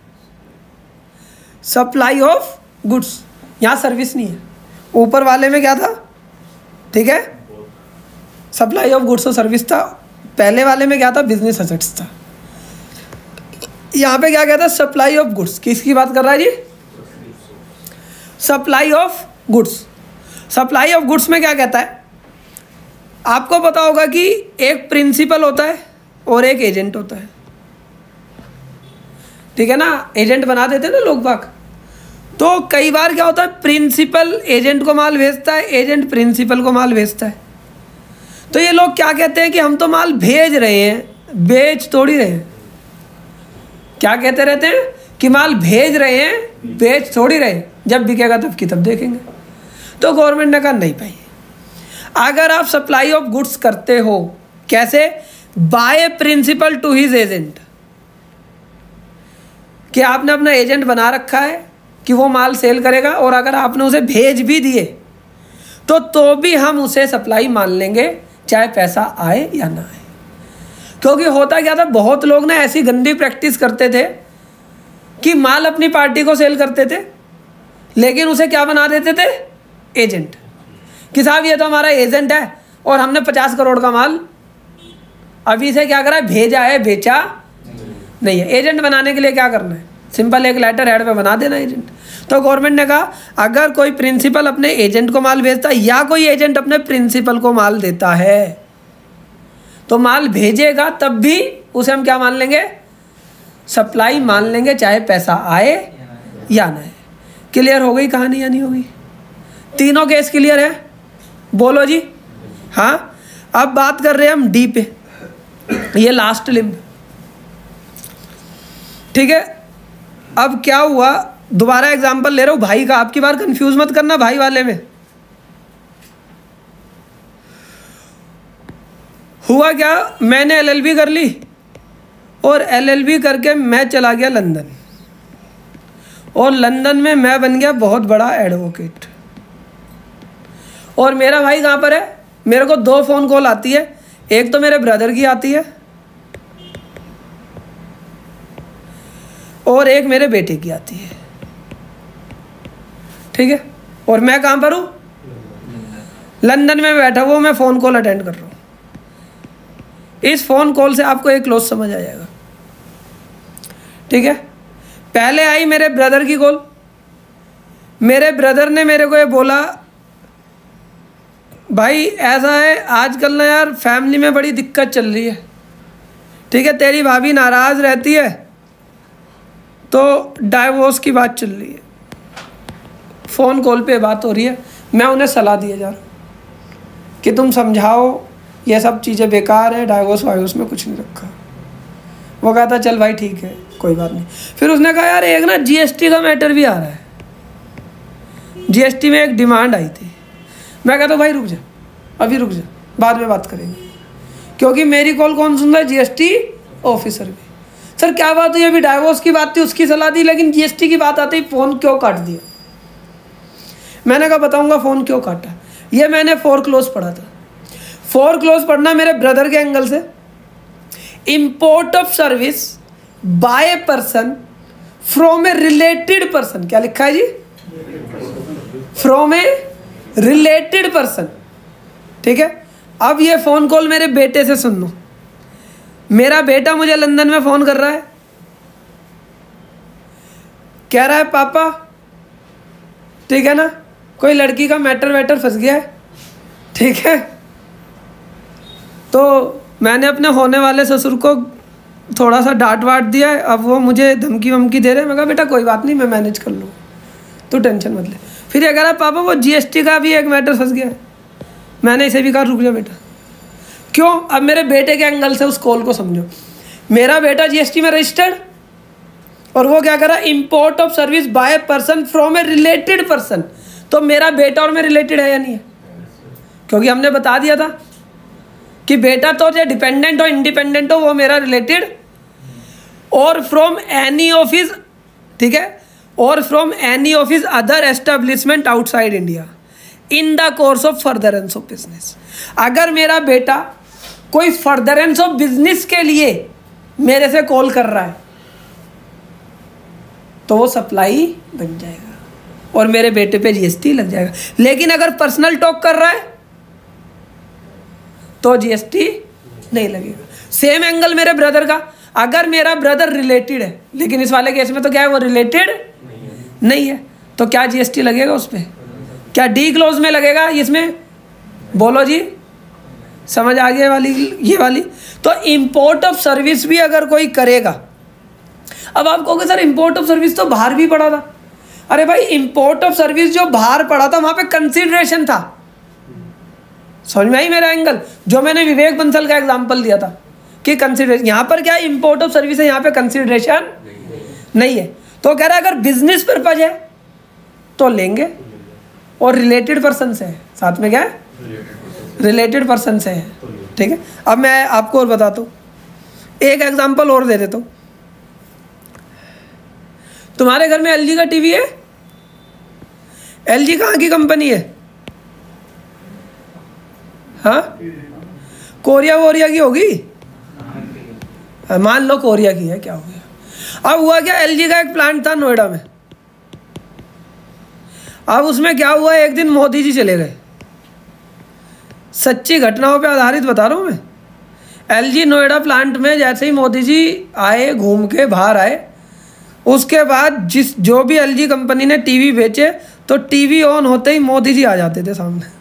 Supply of goods. यहाँ सर्विस नहीं है, ऊपर वाले में क्या था? ठीक है, सप्लाई ऑफ गुड्स और सर्विस था। पहले वाले में क्या था? बिजनेस एसेट्स था। यहाँ पे क्या कहता है? Supply of goods. किसकी बात कर रहा है जी? Supply of goods. Supply of goods में क्या कहता है? आपको पता होगा कि एक प्रिंसिपल होता है और एक एजेंट होता है। ठीक है ना, एजेंट बना देते हैं ना लोग बाग। तो कई बार क्या होता है? प्रिंसिपल एजेंट को माल भेजता है, एजेंट प्रिंसिपल को माल भेजता है। तो ये लोग क्या कहते हैं कि हम तो माल भेज रहे हैं, बेच थोड़ी रहे हैं। क्या कहते रहते हैं कि माल भेज रहे हैं, बेच थोड़ी रहे, जब बिकेगा तब की तब देखेंगे। तो गवर्नमेंट ने कहा नहीं भाई, अगर आप सप्लाई ऑफ गुड्स करते हो, कैसे? By principal to his agent, कि आपने अपना एजेंट बना रखा है कि वो माल सेल करेगा, और अगर आपने उसे भेज भी दिए तो तो भी हम उसे सप्लाई मान लेंगे, चाहे पैसा आए या ना आए। क्योंकि होता क्या था, बहुत लोग ना ऐसी गंदी प्रैक्टिस करते थे कि माल अपनी पार्टी को सेल करते थे, लेकिन उसे क्या बना देते थे? एजेंट। कि साहब ये तो हमारा एजेंट है और हमने पचास करोड़ का माल अभी से क्या करा है, भेजा है, बेचा नहीं है। एजेंट बनाने के लिए क्या करना है? सिंपल एक लेटर हेड पे बना देना एजेंट। तो गवर्नमेंट ने कहा अगर कोई प्रिंसिपल अपने एजेंट को माल भेजता है या कोई एजेंट अपने प्रिंसिपल को माल देता है, तो माल भेजेगा तब भी उसे हम क्या मान लेंगे? सप्लाई मान लेंगे, चाहे पैसा आए या ना आए। क्लियर हो गई कहानी या नहीं होगी? तीनों केस क्लियर है? बोलो जी। हाँ, अब बात कर रहे हैं हम डी पे, ये लास्ट लिंब, ठीक है। अब क्या हुआ, दोबारा एग्जांपल ले रहा हूं भाई का, आपकी बार कंफ्यूज मत करना भाई वाले में। हुआ क्या, मैंने एलएलबी कर ली और एलएलबी करके मैं चला गया लंदन, और लंदन में मैं बन गया बहुत बड़ा एडवोकेट। और मेरा भाई कहाँ पर है? मेरे को दो फ़ोन कॉल आती है, एक तो मेरे ब्रदर की आती है और एक मेरे बेटे की आती है, ठीक है। और मैं कहाँ पर हूँ? लंदन में बैठा हुआ, मैं फ़ोन कॉल अटेंड कर रहा हूँ। इस फ़ोन कॉल से आपको एक क्लोज समझ आ जाएगा, ठीक है। पहले आई मेरे ब्रदर की कॉल। मेरे ब्रदर ने मेरे को ये बोला, भाई ऐसा है आजकल ना यार फैमिली में बड़ी दिक्कत चल रही है, ठीक है, तेरी भाभी नाराज़ रहती है तो डाइवोर्स की बात चल रही है। फ़ोन कॉल पे बात हो रही है, मैं उन्हें सलाह दिए जा रहा हूँ कि तुम समझाओ ये सब चीज़ें बेकार है, डाइवोर्स वाइवोर्स में कुछ नहीं रखा। वो कहता चल भाई ठीक है कोई बात नहीं। फिर उसने कहा यार एक ना जीएसटी का मैटर भी आ रहा है, जीएसटी में एक डिमांड आई थी। मैं कहता भाई रुक जा, अभी रुक जा, बाद में बात करेंगे, क्योंकि मेरी कॉल कौन सुन रहा है? जीएसटी ऑफिसर भी। सर क्या बात हुई? अभी डाइवोर्स की बात थी, उसकी सलाह दी, लेकिन जीएसटी की बात आती ही फ़ोन क्यों काट दिया? मैंने कहा बताऊंगा फ़ोन क्यों काटा। ये मैंने फोर क्लोज पढ़ा था। फोर क्लोज पढ़ना मेरे ब्रदर के एंगल से, import of service by a person from a related person. क्या लिखा है जी? फ्रॉम ए रिलेटेड पर्सन, ठीक है। अब ये फ़ोन कॉल मेरे बेटे से सुन लो। मेरा बेटा मुझे लंदन में फ़ोन कर रहा है, कह रहा है पापा, ठीक है ना, कोई लड़की का मैटर वैटर फंस गया है, ठीक है। तो मैंने अपने होने वाले ससुर को थोड़ा सा डांट वाट दिया है, अब वो मुझे धमकी वमकी दे रहे हैं। मैं कहा बेटा कोई बात नहीं, मैं मैनेज कर लूँ, तू टेंशन मत ले। फिर ये कह रहा है पापा वो जीएसटी का भी एक मैटर फंस गया है। मैंने इसे भी कहा रुक जा बेटा। क्यों? अब मेरे बेटे के एंगल से उस कॉल को समझो। मेरा बेटा जीएसटी में रजिस्टर्ड, और वो क्या करा? Import of service by person from a related person. तो मेरा बेटा और मैं रिलेटेड है या नहीं है? क्योंकि हमने बता दिया था कि बेटा तो चाहे डिपेंडेंट हो इंडिपेंडेंट हो वो मेरा रिलेटेड, और फ्रॉम एनी ऑफ हिज, ठीक है, और from any of his other establishment outside India in the course of furtherance of business. अगर मेरा बेटा कोई फर्दरेंस ऑफ बिजनेस के लिए मेरे से कॉल कर रहा है तो वो सप्लाई बन जाएगा और मेरे बेटे पे जीएसटी लग जाएगा। लेकिन अगर पर्सनल टॉक कर रहा है तो जीएसटी नहीं लगेगा। सेम एंगल मेरे ब्रदर का, अगर मेरा ब्रदर रिलेटेड है, लेकिन इस वाले केस में तो क्या है, वो रिलेटेड नहीं है, तो क्या जीएसटी लगेगा उस पर? क्या डी क्लोज में लगेगा इसमें? बोलो जी, समझ आ गया वाली ये वाली। तो इंपोर्ट ऑफ सर्विस भी अगर कोई करेगा, अब आप कहोगे सर इंपोर्ट ऑफ सर्विस तो बाहर भी पड़ा था। अरे भाई इंपोर्ट ऑफ सर्विस जो बाहर पड़ा था वहां पे कंसीडरेशन था। समझ में आई मेरा एंगल? जो मैंने विवेक बंसल का एग्जांपल दिया था कि कंसीडरेशन, यहाँ पर क्या इंपोर्ट ऑफ सर्विस है, यहाँ पे कंसीडरेशन नहीं है। तो कह रहा है अगर बिजनेस पर्पज है तो लेंगे, और रिलेटेड पर्सन से है, साथ में क्या है, रिलेटेड पर्सन से है, ठीक है। अब मैं आपको और बताता हूँ, एक एग्जांपल और दे देता हूँ। तुम्हारे घर में एलजी का टीवी है? एलजी कहाँ की कंपनी है? हाँ, कोरिया वोरिया की होगी, मान लो कोरिया की है, क्या हो गया। अब हुआ क्या, एलजी का एक प्लांट था नोएडा में। अब उसमें क्या हुआ, एक दिन मोदी जी चले गए, सच्ची घटनाओं पे आधारित बता रहा हूँ मैं। एलजी नोएडा प्लांट में जैसे ही मोदी जी आए, घूम के बाहर आए, उसके बाद जिस जो भी एलजी कंपनी ने टीवी बेचे, तो टीवी ऑन होते ही मोदी जी आ जाते थे सामने।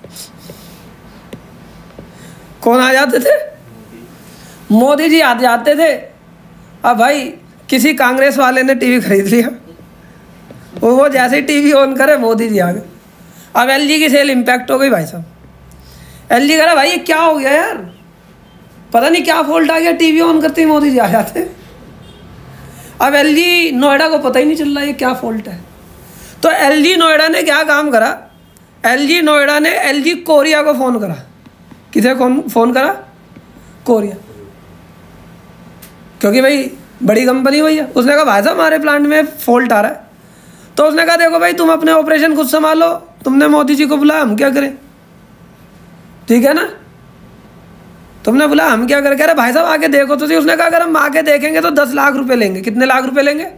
कौन आ जाते थे? मोदी जी आ जाते थे। अब भाई किसी कांग्रेस वाले ने टीवी खरीद लिया, वो वो जैसे ही टीवी ऑन करे मोदी जी आ गए। अब एलजी की सेल इम्पैक्ट हो गई भाई साहब। एलजी कह रहा भाई ये क्या हो गया यार, पता नहीं क्या फॉल्ट आ गया, टीवी ऑन करते ही मोदी जी आ जाते। अब एलजी नोएडा को पता ही नहीं चल रहा ये क्या फॉल्ट है। तो एलजी नोएडा ने क्या काम करा, एलजी नोएडा ने एलजी कोरिया को फ़ोन करा। किसे कौन फ़ोन करा? कोरिया, क्योंकि भाई बड़ी कंपनी हुई है। उसने कहा भाई साहब हमारे प्लांट में फॉल्ट आ रहा है। तो उसने कहा देखो भाई तुम अपने ऑपरेशन खुद संभालो, तुमने मोदी जी को बुलाया, हम क्या करें, ठीक है ना, तुमने बुलाया हम क्या करें। कह रहे भाई साहब आके देखो तो सही। उसने कहा अगर हम आके देखेंगे तो दस लाख रुपए लेंगे। कितने लाख रुपए लेंगे?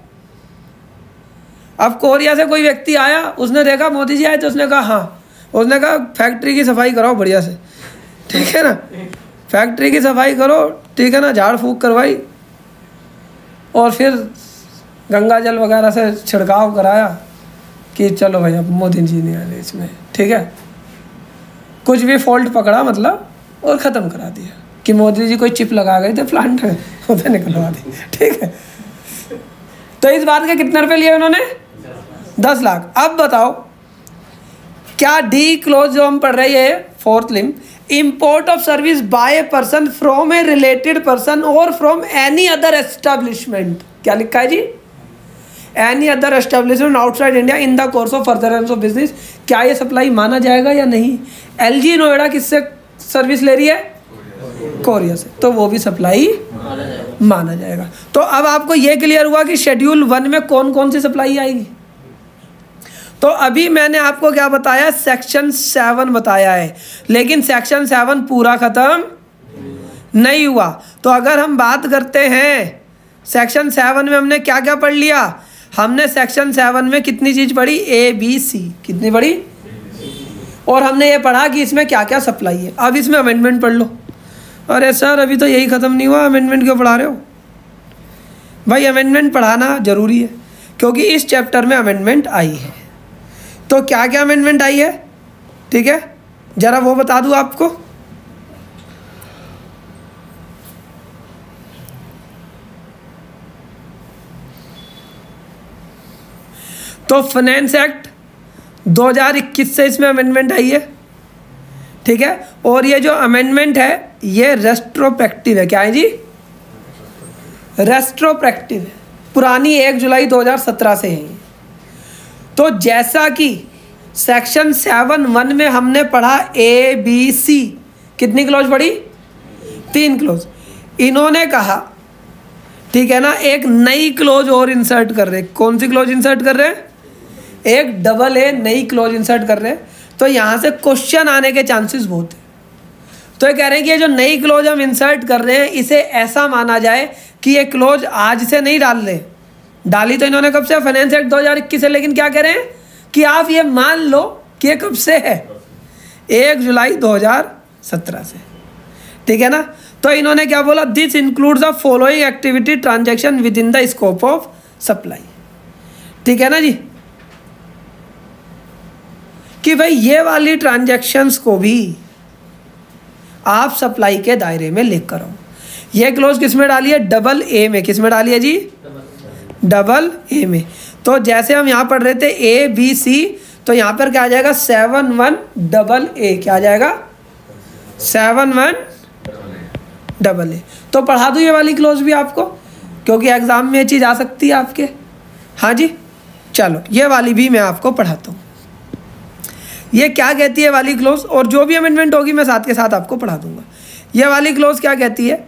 अब कोरिया से कोई व्यक्ति आया, उसने देखा मोदी जी आए, तो उसने कहा हाँ, उसने कहा फैक्ट्री की सफाई कराओ बढ़िया से, ठीक है ना, फैक्ट्री की सफाई करो, ठीक है ना, झाड़ फूक करवाई, और फिर गंगा जल वगैरह से छिड़काव कराया कि चलो भाई अब मोदी जी नहीं आ रहे इसमें, ठीक है। कुछ भी फॉल्ट पकड़ा मतलब, और ख़त्म करा दिया कि मोदी जी कोई चिप लगा गए थे प्लांट में, उसे निकलवा दी, ठीक है। तो इस बात के कितने रुपए लिए उन्होंने? दस लाख। अब बताओ क्या डी क्लोज जो हम पढ़ रहे हैं fourth limb, import of service by a person from a related person और फ्रॉम एनी अदर एस्टेब्लिशमेंट, क्या लिखा है जी? Any other establishment outside India in the course of furtherance of business, क्या ये सप्लाई माना जाएगा या नहीं? एलजी नोएडा किससे सर्विस ले रही है? कोरिया से, तो वो भी सप्लाई माना जाएगा। तो अब आपको ये क्लियर हुआ कि शेड्यूल वन में कौन कौन सी सप्लाई आएगी। तो अभी मैंने आपको क्या बताया, सेक्शन सेवन बताया है, लेकिन सेक्शन सेवन पूरा खत्म नहीं हुआ। तो अगर हम बात करते हैं सेक्शन सेवन में हमने क्या क्या पढ़ लिया, हमने सेक्शन सेवन में कितनी चीज पढ़ी, ए बी सी, कितनी पढ़ी, और हमने ये पढ़ा कि इसमें क्या क्या सप्लाई है। अब इसमें अमेंडमेंट पढ़ लो। अरे सर अभी तो यही ख़त्म नहीं हुआ, अमेंडमेंट क्यों पढ़ा रहे हो? भाई अमेंडमेंट पढ़ाना ज़रूरी है, क्योंकि इस चैप्टर में अमेंडमेंट आई है। तो क्या क्या अमेंडमेंट आई है, ठीक है, ज़रा वो बता दूँ आपको। तो फाइनेंस एक्ट दो हज़ार इक्कीस से इसमें अमेंडमेंट आई है, ठीक है। और ये जो अमेंडमेंट है ये रेस्ट्रोस्पेक्टिव है। क्या है जी? रेस्ट्रोस्पेक्टिव है, पुरानी एक जुलाई दो हज़ार सत्रह से है। तो जैसा कि सेक्शन सेवन वन में हमने पढ़ा ए बी सी, कितनी क्लॉज पढ़ी? तीन क्लॉज। इन्होंने कहा, ठीक है ना, एक नई क्लॉज और इंसर्ट कर रहे। कौन सी क्लॉज इंसर्ट कर रहे हैं? एक डबल ए नई क्लॉज इंसर्ट कर रहे हैं। तो यहाँ से क्वेश्चन आने के चांसेस बहुत है। तो ये कह रहे हैं कि ये जो नई क्लॉज हम इंसर्ट कर रहे हैं इसे ऐसा माना जाए कि ये क्लॉज आज से नहीं डाल रहे, डाली तो इन्होंने कब से? फाइनेंस एक्ट दो हज़ार इक्कीस से। लेकिन क्या कह रहे हैं कि आप ये मान लो कि ये कब से है? एक जुलाई दो हज़ार सत्रह से, ठीक है ना। तो इन्होंने क्या बोला, this includes the following activity transaction within the scope of supply, ठीक है ना जी, कि भाई ये वाली ट्रांजैक्शंस को भी आप सप्लाई के दायरे में लेकर आओ। ये क्लोज किस में डाली है? डबल ए में। किस में डाली है जी? डबल ए में। तो जैसे हम यहाँ पढ़ रहे थे ए बी सी, तो यहाँ पर क्या आ जाएगा? Seven one double A. क्या आ जाएगा? Seven one double A. तो पढ़ा दूँ ये वाली क्लोज भी आपको, क्योंकि एग्जाम में ये चीज़ आ सकती है आपके। हाँ जी, चलो ये वाली भी मैं आपको पढ़ाता हूँ। ये क्या कहती है वाली क्लोज, और जो भी अमेंडमेंट होगी मैं साथ के साथ आपको पढ़ा दूंगा। ये वाली क्लोज क्या कहती है,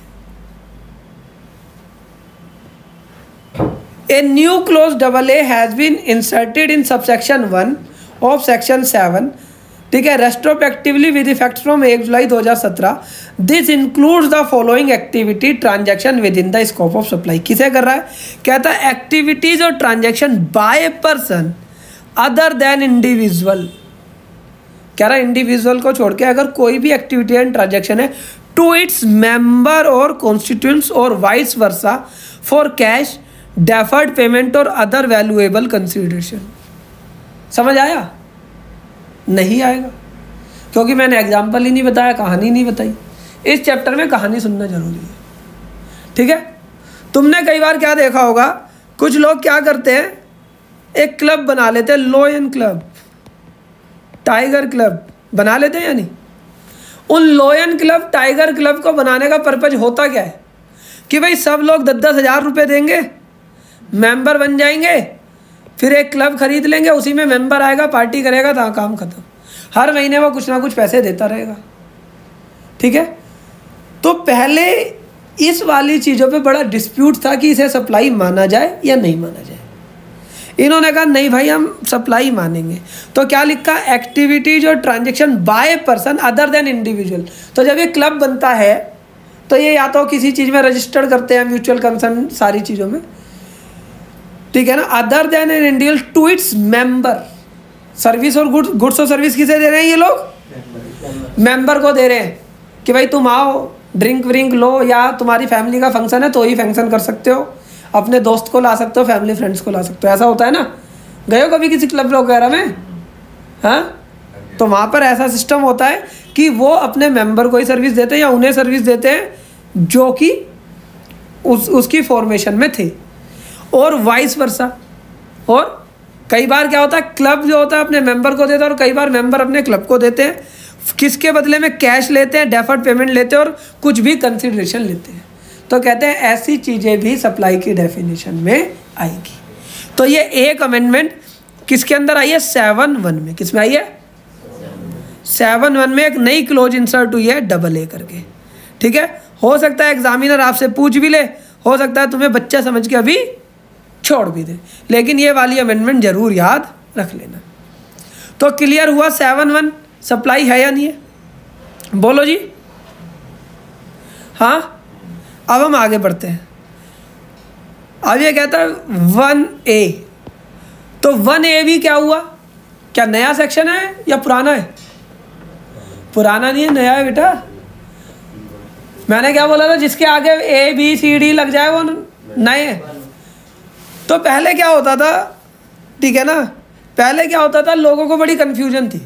a new clause double A has been inserted in subsection one of section seven, ठीक है, रेस्ट्रोस्पेक्टिवली विद इफेक्ट फ्रॉम एक जुलाई दो हज़ार सत्रह। This includes the following activity transaction within the scope of supply. किसे कर रहा है, कहता है एक्टिविटीज और transaction by a person other than individual. कह रहा है इंडिविजुअल को छोड़ के अगर कोई भी एक्टिविटी एंड ट्रांजैक्शन है टू इट्स मेंबर और कॉन्स्टिट्यूएंट्स और vice versa for cash, deferred payment और अदर वैल्यूएबल कंसिडरेशन। समझ आया? नहीं आएगा, क्योंकि मैंने एग्जाम्पल ही नहीं बताया, कहानी नहीं बताई। इस चैप्टर में कहानी सुनना जरूरी है, ठीक है। तुमने कई बार क्या देखा होगा, कुछ लोग क्या करते हैं, एक क्लब बना लेते हैं, लोयन क्लब, टाइगर क्लब बना लेते हैं या नहीं। उन लोयन क्लब, टाइगर क्लब को बनाने का पर्पज होता क्या है कि भाई सब लोग दस दस हज़ार रुपये देंगे, मेंबर बन जाएंगे, फिर एक क्लब खरीद लेंगे, उसी में मेंबर आएगा, पार्टी करेगा, तो काम खत्म। हर महीने वो कुछ ना कुछ पैसे देता रहेगा, ठीक है। तो पहले इस वाली चीज़ों पे बड़ा डिस्प्यूट था कि इसे सप्लाई माना जाए या नहीं माना जाए। इन्होंने कहा नहीं भाई हम सप्लाई मानेंगे। तो क्या लिखा, एक्टिविटीज और transaction by person other than individual. तो जब ये क्लब बनता है तो ये या तो किसी चीज़ में रजिस्टर्ड करते हैं, म्यूचुअल कंसर्न सारी चीज़ों में, ठीक है ना, other than an individual to its member. Service और गुड्स गुड्स और सर्विस किसे दे रहे हैं ये लोग, मेंबर को दे रहे हैं कि भाई तुम आओ, ड्रिंक व्रिंक लो, या तुम्हारी फैमिली का फंक्शन है तो ही फंक्शन कर सकते हो, अपने दोस्त को ला सकते हो, फैमिली फ्रेंड्स को ला सकते हो। ऐसा होता है ना, गए हो कभी किसी क्लब वगैरह में, हाँ, तो वहाँ पर ऐसा सिस्टम होता है कि वो अपने मेंबर को ही सर्विस देते हैं या उन्हें सर्विस देते हैं जो कि उस उसकी फॉर्मेशन में थे, और वाइस वर्सा। और कई बार क्या होता है, क्लब जो होता है अपने मेंबर को देता है और कई बार मेंबर अपने क्लब को देते हैं, किसके बदले में, कैश लेते हैं, डेफर्ड पेमेंट लेते हैं और कुछ भी कंसिडरेशन लेते हैं। तो कहते हैं ऐसी चीज़ें भी सप्लाई की डेफिनेशन में आएगी। तो ये एक अमेंडमेंट किसके अंदर आई है, सेवन वन में। किस में आई है, सेवन वन में एक नई क्लोज इंसर्ट हुई है, डबल ए करके, ठीक है। हो सकता है एग्जामिनर आपसे पूछ भी ले, हो सकता है तुम्हें बच्चा समझ के अभी छोड़ भी दे, लेकिन ये वाली अमेंडमेंट जरूर याद रख लेना। तो क्लियर हुआ सेवन वन सप्लाई है या नहीं है, बोलो जी। हाँ, अब हम आगे बढ़ते हैं। अब ये कहता है वन ए। तो वन ए भी क्या हुआ, क्या नया सेक्शन है या पुराना है? पुराना नहीं है, नया है बेटा। मैंने क्या बोला था, जिसके आगे ए बी सी डी लग जाए वो नए है। तो पहले क्या होता था, ठीक है ना, पहले क्या होता था, लोगों को बड़ी कंफ्यूजन थी।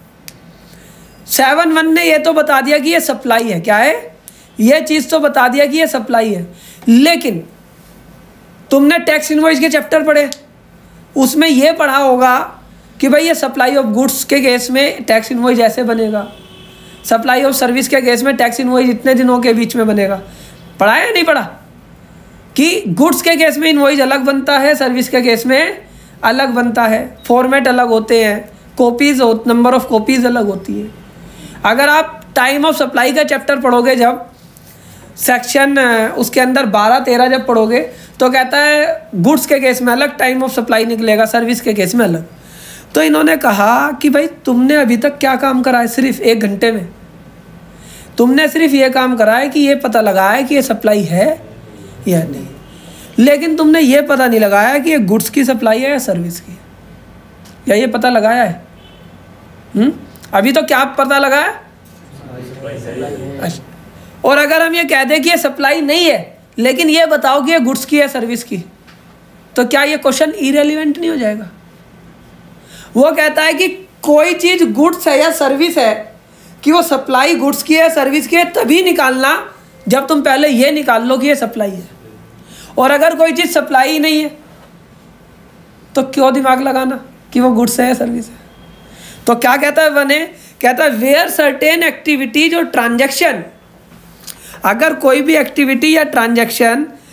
सेवन वन ने ये तो बता दिया कि ये सप्लाई है, क्या है, ये चीज़ तो बता दिया कि ये सप्लाई है, लेकिन तुमने टैक्स इनवॉइस के चैप्टर पढ़े, उसमें ये पढ़ा होगा कि भाई ये सप्लाई ऑफ गुड्स के केस में टैक्स इनवॉइस ऐसे बनेगा, सप्लाई ऑफ सर्विस के केस में टैक्स इनवॉइस इतने दिनों के बीच में बनेगा। पढ़ा है नहीं पढ़ा, कि गुड्स के केस में इनवॉइस अलग बनता है, सर्विस के केस में अलग बनता है, फॉर्मेट अलग होते हैं, कॉपीज़ नंबर ऑफ कॉपीज़ अलग होती है। अगर आप टाइम ऑफ सप्लाई का चैप्टर पढ़ोगे, जब सेक्शन उसके अंदर बारह तेरह जब पढ़ोगे, तो कहता है गुड्स के केस में अलग टाइम ऑफ सप्लाई निकलेगा, सर्विस के केस में अलग। तो इन्होंने कहा कि भाई तुमने अभी तक क्या काम करा है, सिर्फ एक घंटे में तुमने सिर्फ ये काम करा है कि ये पता लगाया है कि ये सप्लाई है या नहीं, लेकिन तुमने ये पता नहीं लगाया कि ये गुड्स की सप्लाई है या सर्विस की, या ये पता लगाया है? हुँ? अभी तो क्या पता लगाया? अच्छा, और अगर हम ये कह दें कि ये सप्लाई नहीं है, लेकिन ये बताओ कि ये गुड्स की है सर्विस की, तो क्या ये क्वेश्चन इरेलीवेंट नहीं हो जाएगा? वो कहता है कि कोई चीज़ गुड्स है या सर्विस है, कि वो सप्लाई गुड्स की है सर्विस की है, तभी निकालना जब तुम पहले ये निकाल लो कि ये सप्लाई है। और अगर कोई चीज़ सप्लाई ही नहीं है तो क्यों दिमाग लगाना कि वो गुड्स है या सर्विस है? तो क्या कहता है वन ए, कहता है वेयर सर्टेन एक्टिविटीज और ट्रांजैक्शन, अगर कोई भी एक्टिविटी या ट्रांजैक्शन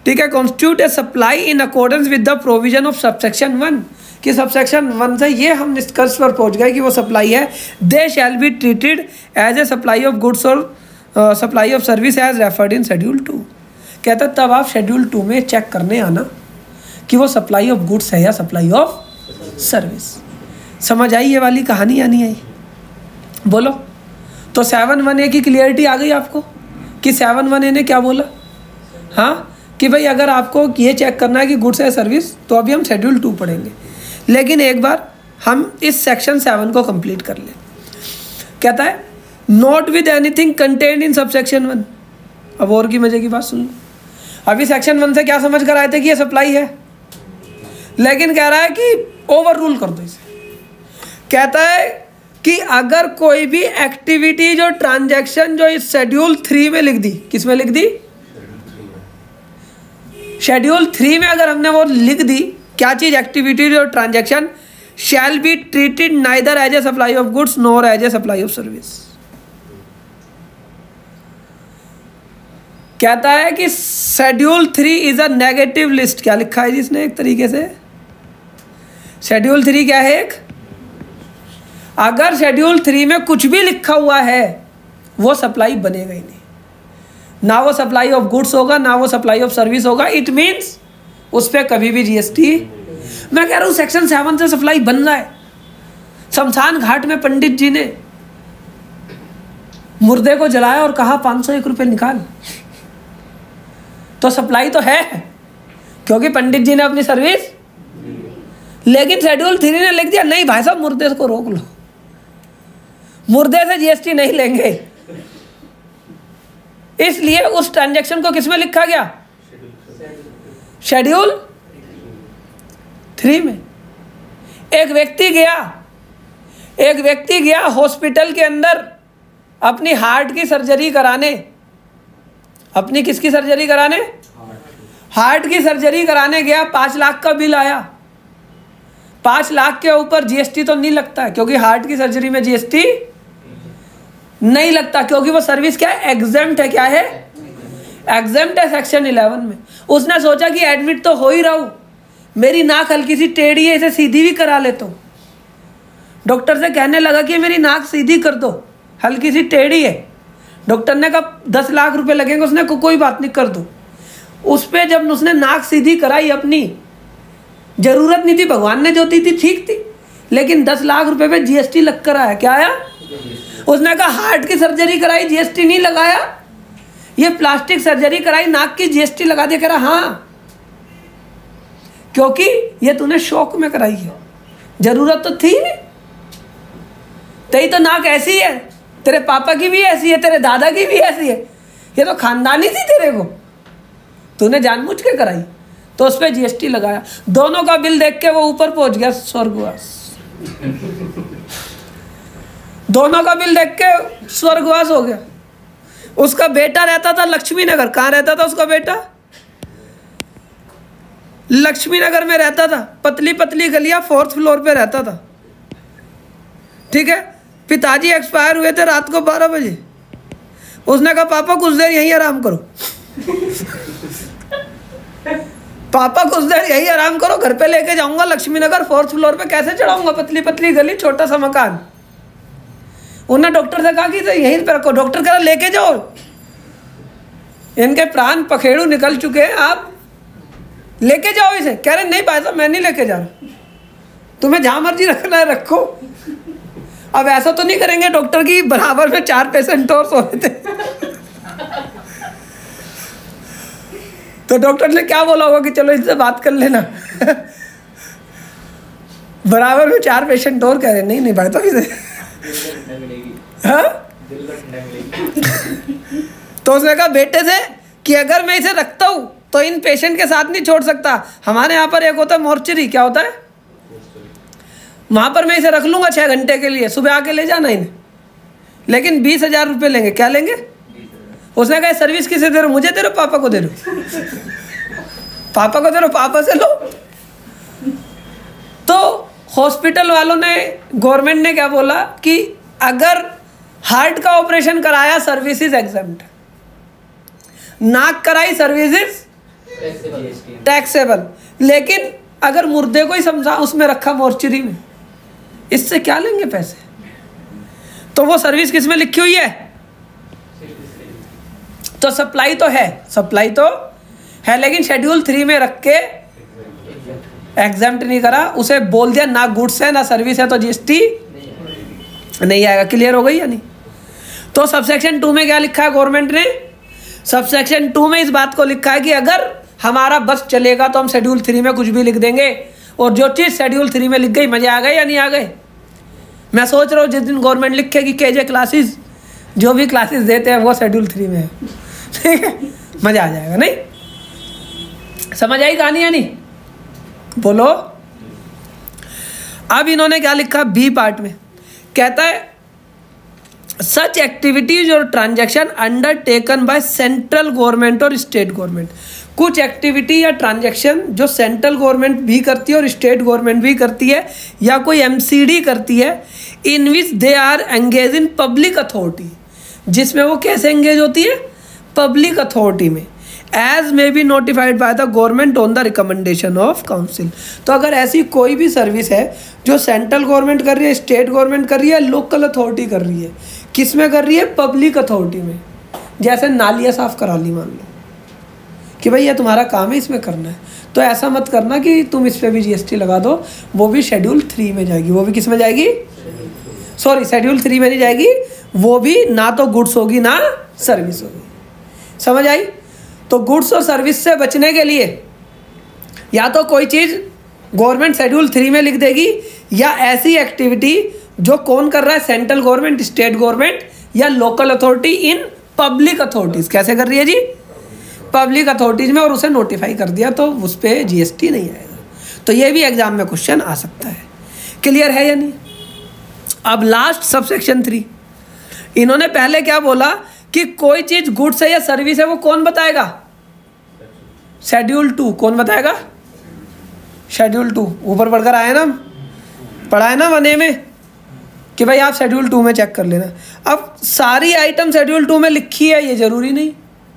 ठीक है, constitute a supply in accordance with the provision of subsection one, कि सबसेक्शन वन से ये हम निष्कर्ष पर पहुंच गए कि वो सप्लाई है। They shall be treated as a supply of goods और supply of service as referred in schedule two. कहता तब आप शेड्यूल टू में चेक करने आना कि वो सप्लाई ऑफ गुड्स है या सप्लाई ऑफ सर्विस। समझ आई ये वाली कहानी या नहीं आई? बोलो। तो सेवन वन ए की क्लियरिटी आ गई आपको कि सेवन वन ए ने क्या बोला? हाँ, कि भाई अगर आपको ये चेक करना है कि गुड्स है सर्विस तो अभी हम शेड्यूल टू पढ़ेंगे, लेकिन एक बार हम इस सेक्शन सेवन को कंप्लीट कर लें। कहता है not with anything contained in subsection one. अब और की मजे की बात सुन लो। अभी सेक्शन वन से क्या समझ कर आए थे कि ये सप्लाई है, लेकिन कह रहा है कि ओवर रूल कर दो इसे। कहता है कि अगर कोई भी एक्टिविटी जो ट्रांजैक्शन जो इस शेड्यूल थ्री में लिख दी, किस में लिख दी? शेड्यूल थ्री में अगर हमने वो लिख दी क्या चीज? एक्टिविटी जो transaction shall be treated neither as a supply of goods nor as a supply of service. कहता है कि schedule three is a negative list. क्या लिखा है जिसने एक तरीके से? शेड्यूल थ्री क्या है? एक, अगर शेड्यूल थ्री में कुछ भी लिखा हुआ है वो सप्लाई बनेगा ही नहीं। ना वो सप्लाई ऑफ गुड्स होगा ना वो सप्लाई ऑफ सर्विस होगा। इट मीन्स उस पर कभी भी जीएसटी, मैं कह रहा हूँ सेक्शन सेवन से सप्लाई बन रहा है। शमशान घाट में पंडित जी ने मुर्दे को जलाया और कहा पाँच सौ एक रुपये निकाल, तो सप्लाई तो है क्योंकि पंडित जी ने अपनी सर्विस। लेकिन शेड्यूल थ्री ने लिख दिया नहीं भाई साहब मुर्दे को रोक लो, मुर्दे से जीएसटी नहीं लेंगे। इसलिए उस ट्रांजैक्शन को किसमें लिखा गया? शेड्यूल थ्री में। एक व्यक्ति गया एक व्यक्ति गया हॉस्पिटल के अंदर अपनी हार्ट की सर्जरी कराने। अपनी किसकी सर्जरी कराने? हार्ट की सर्जरी कराने गया। पाँच लाख का बिल आया। पाँच लाख के ऊपर जीएसटी तो नहीं लगता क्योंकि हार्ट की सर्जरी में जीएसटी नहीं लगता क्योंकि वो सर्विस क्या है? एग्जेम्प्ट है। क्या है? एग्जेम्प्ट है सेक्शन इलेवन में। उसने सोचा कि एडमिट तो हो ही रहा हूँ, मेरी नाक हल्की सी टेढ़ी है, इसे सीधी भी करा लेता हूँ। डॉक्टर से कहने लगा कि मेरी नाक सीधी कर दो, हल्की सी टेढ़ी है। डॉक्टर ने कहा दस लाख रुपए लगेंगे। उसने को, कोई बात नहीं कर दो। उस पर जब उसने नाक सीधी कराई अपनी, जरूरत नहीं थी, भगवान ने जो दी थी ठीक थी, लेकिन दस लाख रुपए पे जीएसटी लग कर आया। क्या आया? उसने कहा हार्ट की सर्जरी कराई जीएसटी नहीं लगाया, ये प्लास्टिक सर्जरी कराई नाक की जीएसटी लगा दे। कह रहा हाँ क्योंकि ये तूने शौक में कराई है, जरूरत तो थी नहीं। तेरी तो नाक ऐसी है, तेरे पापा की भी ऐसी है, तेरे दादा की भी ऐसी है, ये तो खानदानी थी तेरे को, तूने जानबूझ के कराई, तो उस पर जीएसटी लगाया। दोनों का बिल देख के वो ऊपर पहुंच गया स्वर्गवास। दोनों का बिल देख के स्वर्गवास हो गया। उसका बेटा रहता था लक्ष्मी नगर। कहाँ रहता था उसका बेटा? लक्ष्मी नगर में रहता था। पतली पतली गलियां, फोर्थ फ्लोर पे रहता था। ठीक है। पिताजी एक्सपायर हुए थे रात को बारह बजे। उसने कहा पापा कुछ देर यहीं आराम करो। पापा कुछ देर यहीं आराम करो, घर पे लेके जाऊंगा लक्ष्मी नगर, फोर्थ फ्लोर पे कैसे चढ़ाऊंगा? पतली पतली गली, छोटा सा मकान। उन्होंने डॉक्टर से कहा कि तो यहीं पे रखो। डॉक्टर कह रहा लेके जाओ, इनके प्राण पखेड़ू निकल चुके हैं, आप लेके जाओ इसे। कह रहे नहीं भाई साहब मैं नहीं लेके जा रहा, तुम्हें जहां मर्जी रखना है रखो। अब ऐसा तो नहीं करेंगे डॉक्टर की बराबर में चार पेशेंट और सो रहे थे। तो डॉक्टर ने क्या बोला होगा कि चलो इससे बात कर लेना। बराबर में चार पेशेंट और कह रहे नहीं नहीं भाई तो इसे हाँ? तो उसने कहा बेटे से कि अगर मैं इसे रखता हूं तो इन पेशेंट के साथ नहीं छोड़ सकता। हमारे यहाँ पर एक होता है मोर्चरी। क्या होता है? वहां पर मैं इसे रख लूंगा छह घंटे के लिए, सुबह आके ले जाना इन्हें, लेकिन बीस हजार रुपये लेंगे। क्या लेंगे? उसने कहा सर्विस किसे दे रहे हो? मुझे दे रहे हो? पापा को दे रहे हो? पापा को दे रहे हो? पापा से लो। तो हॉस्पिटल वालों ने, गवर्नमेंट ने क्या बोला कि अगर हार्ट का ऑपरेशन कराया सर्विसेज एग्जेम्प्ट, नाक कराई सर्विसेज टैक्सेबल। लेकिन अगर मुर्दे को ही समझा उसमें रखा मोर्चरी में, इससे क्या लेंगे पैसे? तो वो सर्विस किस में लिखी हुई है? तो सप्लाई तो है, सप्लाई तो है, लेकिन शेड्यूल थ्री में रख के एग्जाम्प्ट नहीं करा, उसे बोल दिया ना गुड्स है ना सर्विस है, तो जीएसटी नहीं आएगा। क्लियर हो गई या नहीं? तो सबसेक्शन टू में क्या लिखा है गवर्नमेंट ने? सबसेक्शन टू में इस बात को लिखा है कि अगर हमारा बस चलेगा तो हम शेड्यूल थ्री में कुछ भी लिख देंगे, और जो चीज़ शेड्यूल थ्री में लिख गई, मजे आ गए या नहीं आ गए? मैं सोच रहा हूँ जिस दिन गवर्नमेंट लिखे कि केजे क्लासेस जो भी क्लासेस देते हैं वो शेड्यूल थ्री में है, ठीक है, मजा आ जाएगा। नहीं समझ आई कहानी या नहीं? बोलो। अब इन्होंने क्या लिखा बी पार्ट में? कहता है सच एक्टिविटीज और transaction undertaken by central government और स्टेट गवर्नमेंट। कुछ एक्टिविटी या ट्रांजैक्शन जो सेंट्रल गवर्नमेंट भी करती है और स्टेट गवर्नमेंट भी करती है, या कोई एमसीडी करती है, in which they are engage in public authority, जिसमें वो कैसे एंगेज होती है? पब्लिक अथॉरिटी में। As may be notified by the government on the recommendation of council. तो अगर ऐसी कोई भी सर्विस है जो सेंट्रल गवर्नमेंट कर रही है, स्टेट गवर्नमेंट कर रही है, लोकल अथॉरिटी कर रही है, किस में कर रही है? पब्लिक अथॉरिटी में। जैसे नालियाँ साफ करा ली, मान लो कि भाई ये तुम्हारा काम है, इसमें करना है, तो ऐसा मत करना कि तुम इस पर भी जीएसटी लगा दो, वो भी शेड्यूल थ्री में जाएगी। वो भी किस में जाएगी? सॉरी, शेड्यूल थ्री में नहीं जाएगी, वो भी ना तो गुड्स होगी ना सर्विस होगी। समझ आई? तो गुड्स और सर्विस से बचने के लिए या तो कोई चीज़ गवर्नमेंट शेड्यूल थ्री में लिख देगी, या ऐसी एक्टिविटी जो कौन कर रहा है? सेंट्रल गवर्नमेंट, स्टेट गवर्नमेंट या local authority in public authorities. कैसे कर रही है जी? पब्लिक अथॉरिटीज़ में, और उसे नोटिफाई कर दिया तो उस पर जीएसटी नहीं आएगा। तो ये भी एग्जाम में क्वेश्चन आ सकता है। क्लियर है या नहीं? अब लास्ट सबसेक्शन थ्री, इन्होंने पहले क्या बोला कि कोई चीज़ गुड्स है या सर्विस है, वो कौन बताएगा? Schedule two. कौन बताएगा? Schedule two. ऊपर पढ़कर आए ना, पढ़ा है ना वन में कि भाई आप शेड्यूल टू में चेक कर लेना। अब सारी आइटम शेड्यूल टू में लिखी है ये जरूरी नहीं,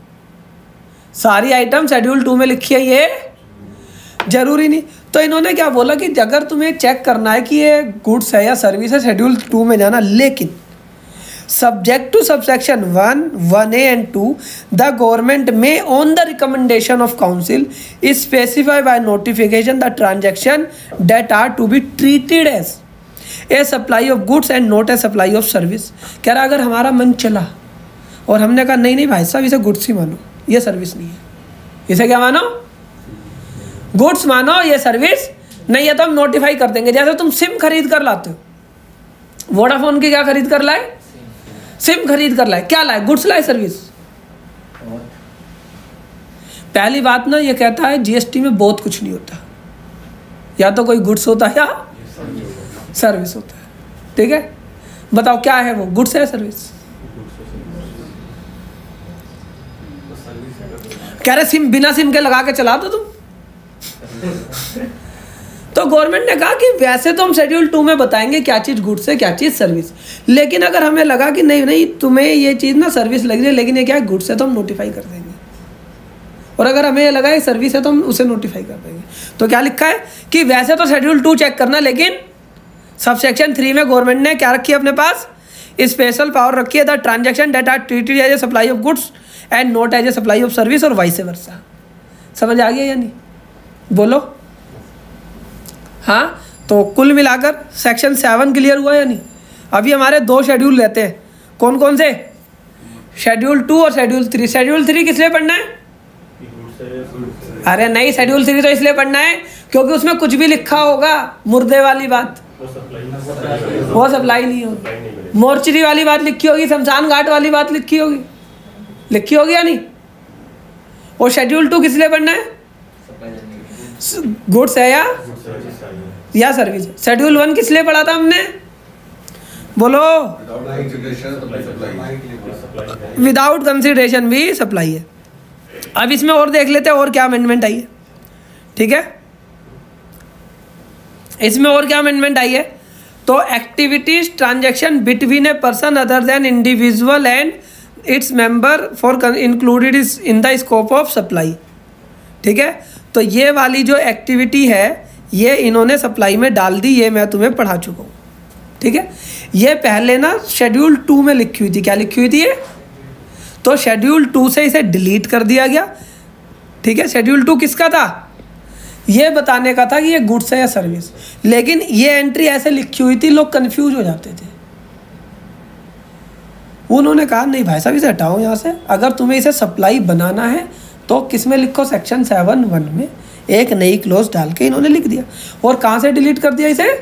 सारी आइटम शेड्यूल टू में लिखी है ये जरूरी नहीं। तो इन्होंने क्या बोला कि अगर तुम्हें चेक करना है कि ये गुड्स है या सर्विस है, शेड्यूल टू में जाना, लेकिन subject to subsection one, one A and two, the government may on the recommendation of council specify by notification the transaction that are to be treated as a supply of goods and not a supply of service. कह रहा अगर हमारा मन चला और हमने कहा नहीं नहीं भाई साहब इसे गुड्स ही मानो, ये सर्विस नहीं है, इसे क्या मानो? गुड्स मानो, ये सर्विस नहीं है, तो हम नोटिफाई कर देंगे। जैसे तुम सिम खरीद कर लाते हो, वोडाफोन की क्या खरीद कर लाए? सिम खरीद कर लाए, क्या लाए? गुड्स लाए, सर्विस? पहली बात ना, ये कहता है जीएसटी में बहुत कुछ नहीं होता, या तो कोई गुड्स होता है या सर्विस होता है। ठीक है, बताओ क्या है वो? गुड्स है सर्विस? कह रहे सिम बिना सिम के लगा के चला दो तुम। तो गवर्नमेंट ने कहा कि वैसे तो हम शेड्यूल टू में बताएंगे क्या चीज़ गुड्स है क्या चीज़ सर्विस, लेकिन अगर हमें लगा कि नहीं नहीं तुम्हें ये चीज़ ना सर्विस लग रही है लेकिन ये क्या है गुड्स है, तो हम नोटिफाई कर देंगे, और अगर हमें ये लगा ये सर्विस है तो हम उसे नोटिफाई कर देंगे। तो क्या लिखा है कि वैसे तो शेड्यूल टू चेक करना, लेकिन सब सेक्शन थ्री में गवर्नमेंट ने क्या रखी है अपने पास? स्पेशल पावर रखी है the transaction that are treated as a supply of goods and not as a supply of service, और वाइस वर्सा। समझ आ गया या नहीं? बोलो। हाँ, तो कुल मिलाकर सेक्शन सेवन क्लियर हुआ या नहीं? अभी हमारे दो शेड्यूल रहते हैं, कौन कौन से? शेड्यूल टू और शेड्यूल थ्री। शेड्यूल थ्री किस लिए पढ़ना है? अरे नहीं, शेड्यूल थ्री तो इसलिए पढ़ना है क्योंकि उसमें कुछ भी लिखा होगा मुर्दे वाली बात, वो सप्लाई नहीं होगी। मोर्चरी वाली बात लिखी होगी, शमशान घाट वाली बात लिखी होगी, लिखी होगी या नहीं? और शेड्यूल टू किस लिए पढ़ना है? गुड्स है या या सर्विस। शेड्यूल वन किस लिए पढ़ा था हमने? बोलो। विदाउट कंसिडरेशन भी सप्लाई है। अब इसमें और देख लेते हैं और क्या अमेंडमेंट आई है। ठीक है, इसमें और क्या अमेंडमेंट आई है? तो activities transaction between a person other than individual and its member for included is in the scope of supply. ठीक है। तो ये वाली जो एक्टिविटी है ये इन्होंने सप्लाई में डाल दी, ये मैं तुम्हें पढ़ा चुका हूँ, ठीक है। ये पहले ना शेड्यूल टू में लिखी हुई थी, क्या लिखी हुई थी ये, तो शेड्यूल टू से इसे डिलीट कर दिया गया, ठीक है। शेड्यूल टू किसका था, ये बताने का था कि ये गुड्स है या सर्विस, लेकिन ये एंट्री ऐसे लिखी हुई थी, लोग कंफ्यूज हो जाते थे। उन्होंने कहा नहीं भाई साहब इसे हटाओ यहाँ से, अगर तुम्हें इसे सप्लाई बनाना है तो किस में लिखो, सेक्शन सेवन वन में एक नई क्लोज डाल के इन्होंने लिख दिया। और कहाँ से डिलीट कर दिया इसे,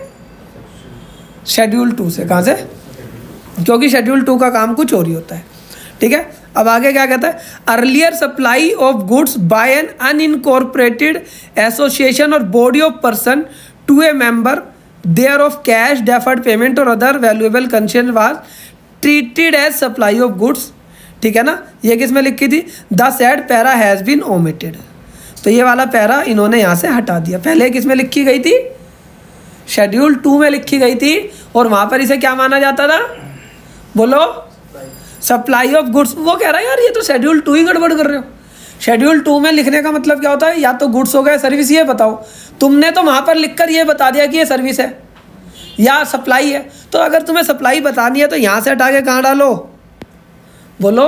शेड्यूल टू से। कहाँ से, क्योंकि शेड्यूल टू का काम कुछ और ही होता है, ठीक है। अब आगे क्या कहता है, earlier supply of goods by an unincorporated association और body of person to a member thereof cash deferred payment और other valuable concession was treated as supply of goods, ठीक है ना। ये किस में लिखी थी, the said para has been omitted, तो ये वाला पैरा इन्होंने यहाँ से हटा दिया। पहले किस में लिखी गई थी, शेड्यूल टू में लिखी गई थी, और वहाँ पर इसे क्या माना जाता था, बोलो, सप्लाई ऑफ गुड्स। वो कह रहा है यार ये तो शेड्यूल टू ही गड़बड़ कर रहे हो, शेड्यूल टू में लिखने का मतलब क्या होता है, या तो गुड्स हो गया सर्विस, ये बताओ। तुमने तो वहाँ पर लिखकर ये बता दिया कि ये सर्विस है या सप्लाई है, तो अगर तुम्हें सप्लाई बतानी है तो यहाँ से हटा के कहाँ डालो, बोलो,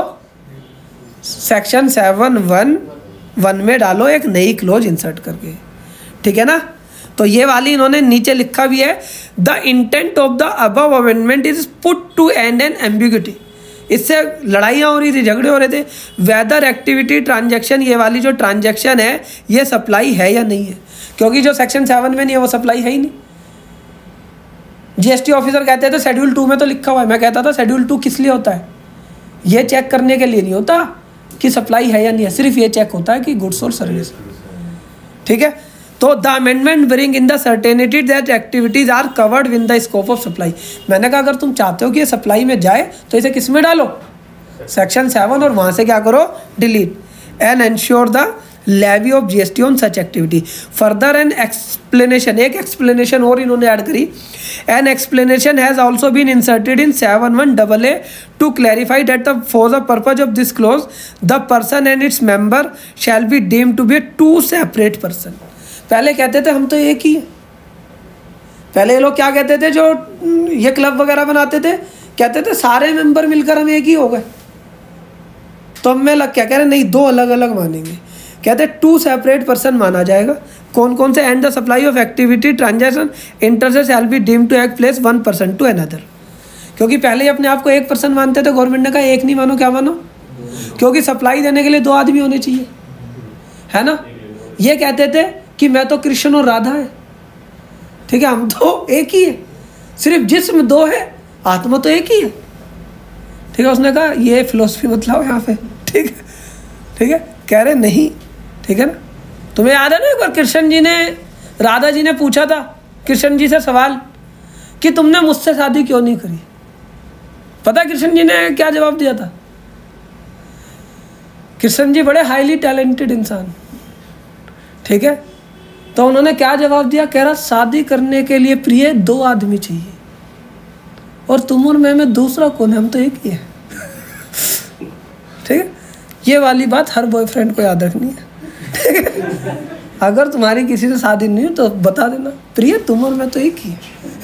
सेक्शन सेवन वन वन में डालो एक नई क्लोज इंसर्ट करके, ठीक है ना। तो ये वाली इन्होंने नीचे लिखा भी है, the intent of the above amendment is put to end an ambiguity. इससे लड़ाइयाँ हो रही थी, झगड़े हो रहे थे, वेदर एक्टिविटी ट्रांजैक्शन, ये वाली जो ट्रांजैक्शन है ये सप्लाई है या नहीं है, क्योंकि जो सेक्शन सेवन में नहीं है वो सप्लाई है ही नहीं। जीएसटी ऑफिसर कहते थे शेड्यूल टू में तो लिखा हुआ है, मैं कहता था शेड्यूल टू किस लिए होता है, ये चेक करने के लिए नहीं होता कि सप्लाई है या नहीं है, सिर्फ ये चेक होता है कि गुड्स और सर्विस, ठीक है। तो the amendment bring in the certainty that activities are covered with the scope of supply. मैंने कहा अगर तुम चाहते हो कि ये सप्लाई में जाए तो इसे किस में डालो, सेक्शन सेवन, और वहाँ से क्या करो, delete, and ensure the levy of GST on such activity. Further an explanation, एक एक्सप्लेनेशन और इन्होंने ऐड करी, an explanation has also been inserted in seven one double A to clarify that the for the purpose of this clause the person and its member shall be deemed to be two separate person. पहले कहते थे हम तो एक ही है, पहले ये लोग क्या कहते थे, जो ये क्लब वगैरह बनाते थे, कहते थे सारे मेंबर मिलकर हम एक ही हो गए, तो हमें लग क्या कह रहे, नहीं दो अलग अलग मानेंगे, कहते टू सेपरेट पर्सन माना जाएगा। कौन कौन से, and the supply of activity transaction inter shall be deemed to act place one person to another. क्योंकि पहले ही अपने आप को एक पर्सन मानते थे, गवर्नमेंट ने कहा एक नहीं मानो, क्या मानो, क्योंकि सप्लाई देने के लिए दो आदमी होने चाहिए, है ना। ये कहते थे कि मैं तो कृष्ण और राधा है, ठीक है, हम तो एक ही है, सिर्फ जिस्म दो है, आत्मा तो एक ही है, ठीक है। उसने कहा ये फिलोसफी मतलब यहाँ पे, ठीक है, ठीक है, कह रहे नहीं, ठीक है ना। तुम्हें याद है ना एक बार कृष्ण जी ने, राधा जी ने पूछा था कृष्ण जी से सवाल कि तुमने मुझसे शादी क्यों नहीं करी, पता कृष्ण जी ने क्या जवाब दिया था। कृष्ण जी बड़े हाईली टैलेंटेड इंसान, ठीक है, तो उन्होंने क्या जवाब दिया, कह रहा शादी करने के लिए प्रिय दो आदमी चाहिए, और तुम और मैं में दूसरा कौन है, हम तो एक ही है, ठीक है। ये वाली बात हर बॉयफ्रेंड को याद रखनी है, ठीक है। अगर तुम्हारी किसी से शादी नहीं हो तो बता देना, प्रिय तुम और मैं तो एक ही है।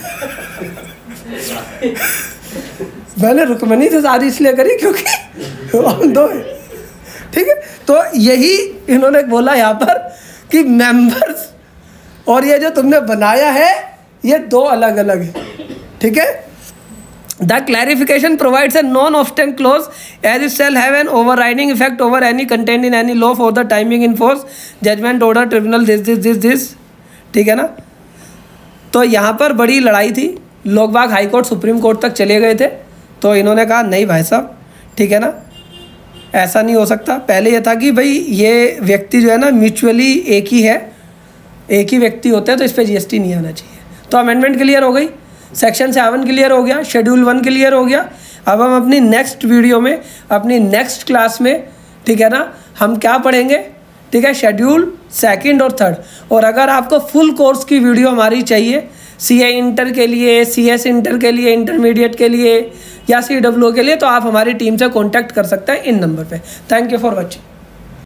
मैंने रुक्मणी से शादी इसलिए करी क्योंकि हम दो है, ठीक है। तो यही इन्होंने बोला यहाँ पर कि मेंबर्स और ये जो तुमने बनाया है ये दो अलग अलग है, ठीक है। The clarification provides a non obstante clause as it shall have an overriding effect over any content in any law for the timing in force judgment order tribunal this this this this ठीक है ना। तो यहाँ पर बड़ी लड़ाई थी, लोग बाग हाई कोर्ट सुप्रीम कोर्ट तक चले गए थे, तो इन्होंने कहा नहीं भाई साहब, ठीक है ना, ऐसा नहीं हो सकता। पहले ये था कि भाई ये व्यक्ति जो है ना म्यूचुअली एक ही है, एक ही व्यक्ति होते हैं, तो इस पर जीएसटी नहीं आना चाहिए। तो अमेंडमेंट क्लियर हो गई, सेक्शन सेवन क्लियर हो गया, शेड्यूल वन क्लियर हो गया। अब हम अपनी नेक्स्ट वीडियो में, अपनी नेक्स्ट क्लास में, ठीक है ना, हम क्या पढ़ेंगे, ठीक है, शेड्यूल सेकंड और थर्ड। और अगर आपको फुल कोर्स की वीडियो हमारी चाहिए, सी ए इंटर के लिए, सी एस इंटर के लिए, इंटरमीडिएट के लिए या सी डब्ल्यू के लिए, तो आप हमारी टीम से कॉन्टैक्ट कर सकते हैं इन नंबर पे। Thank you for watching.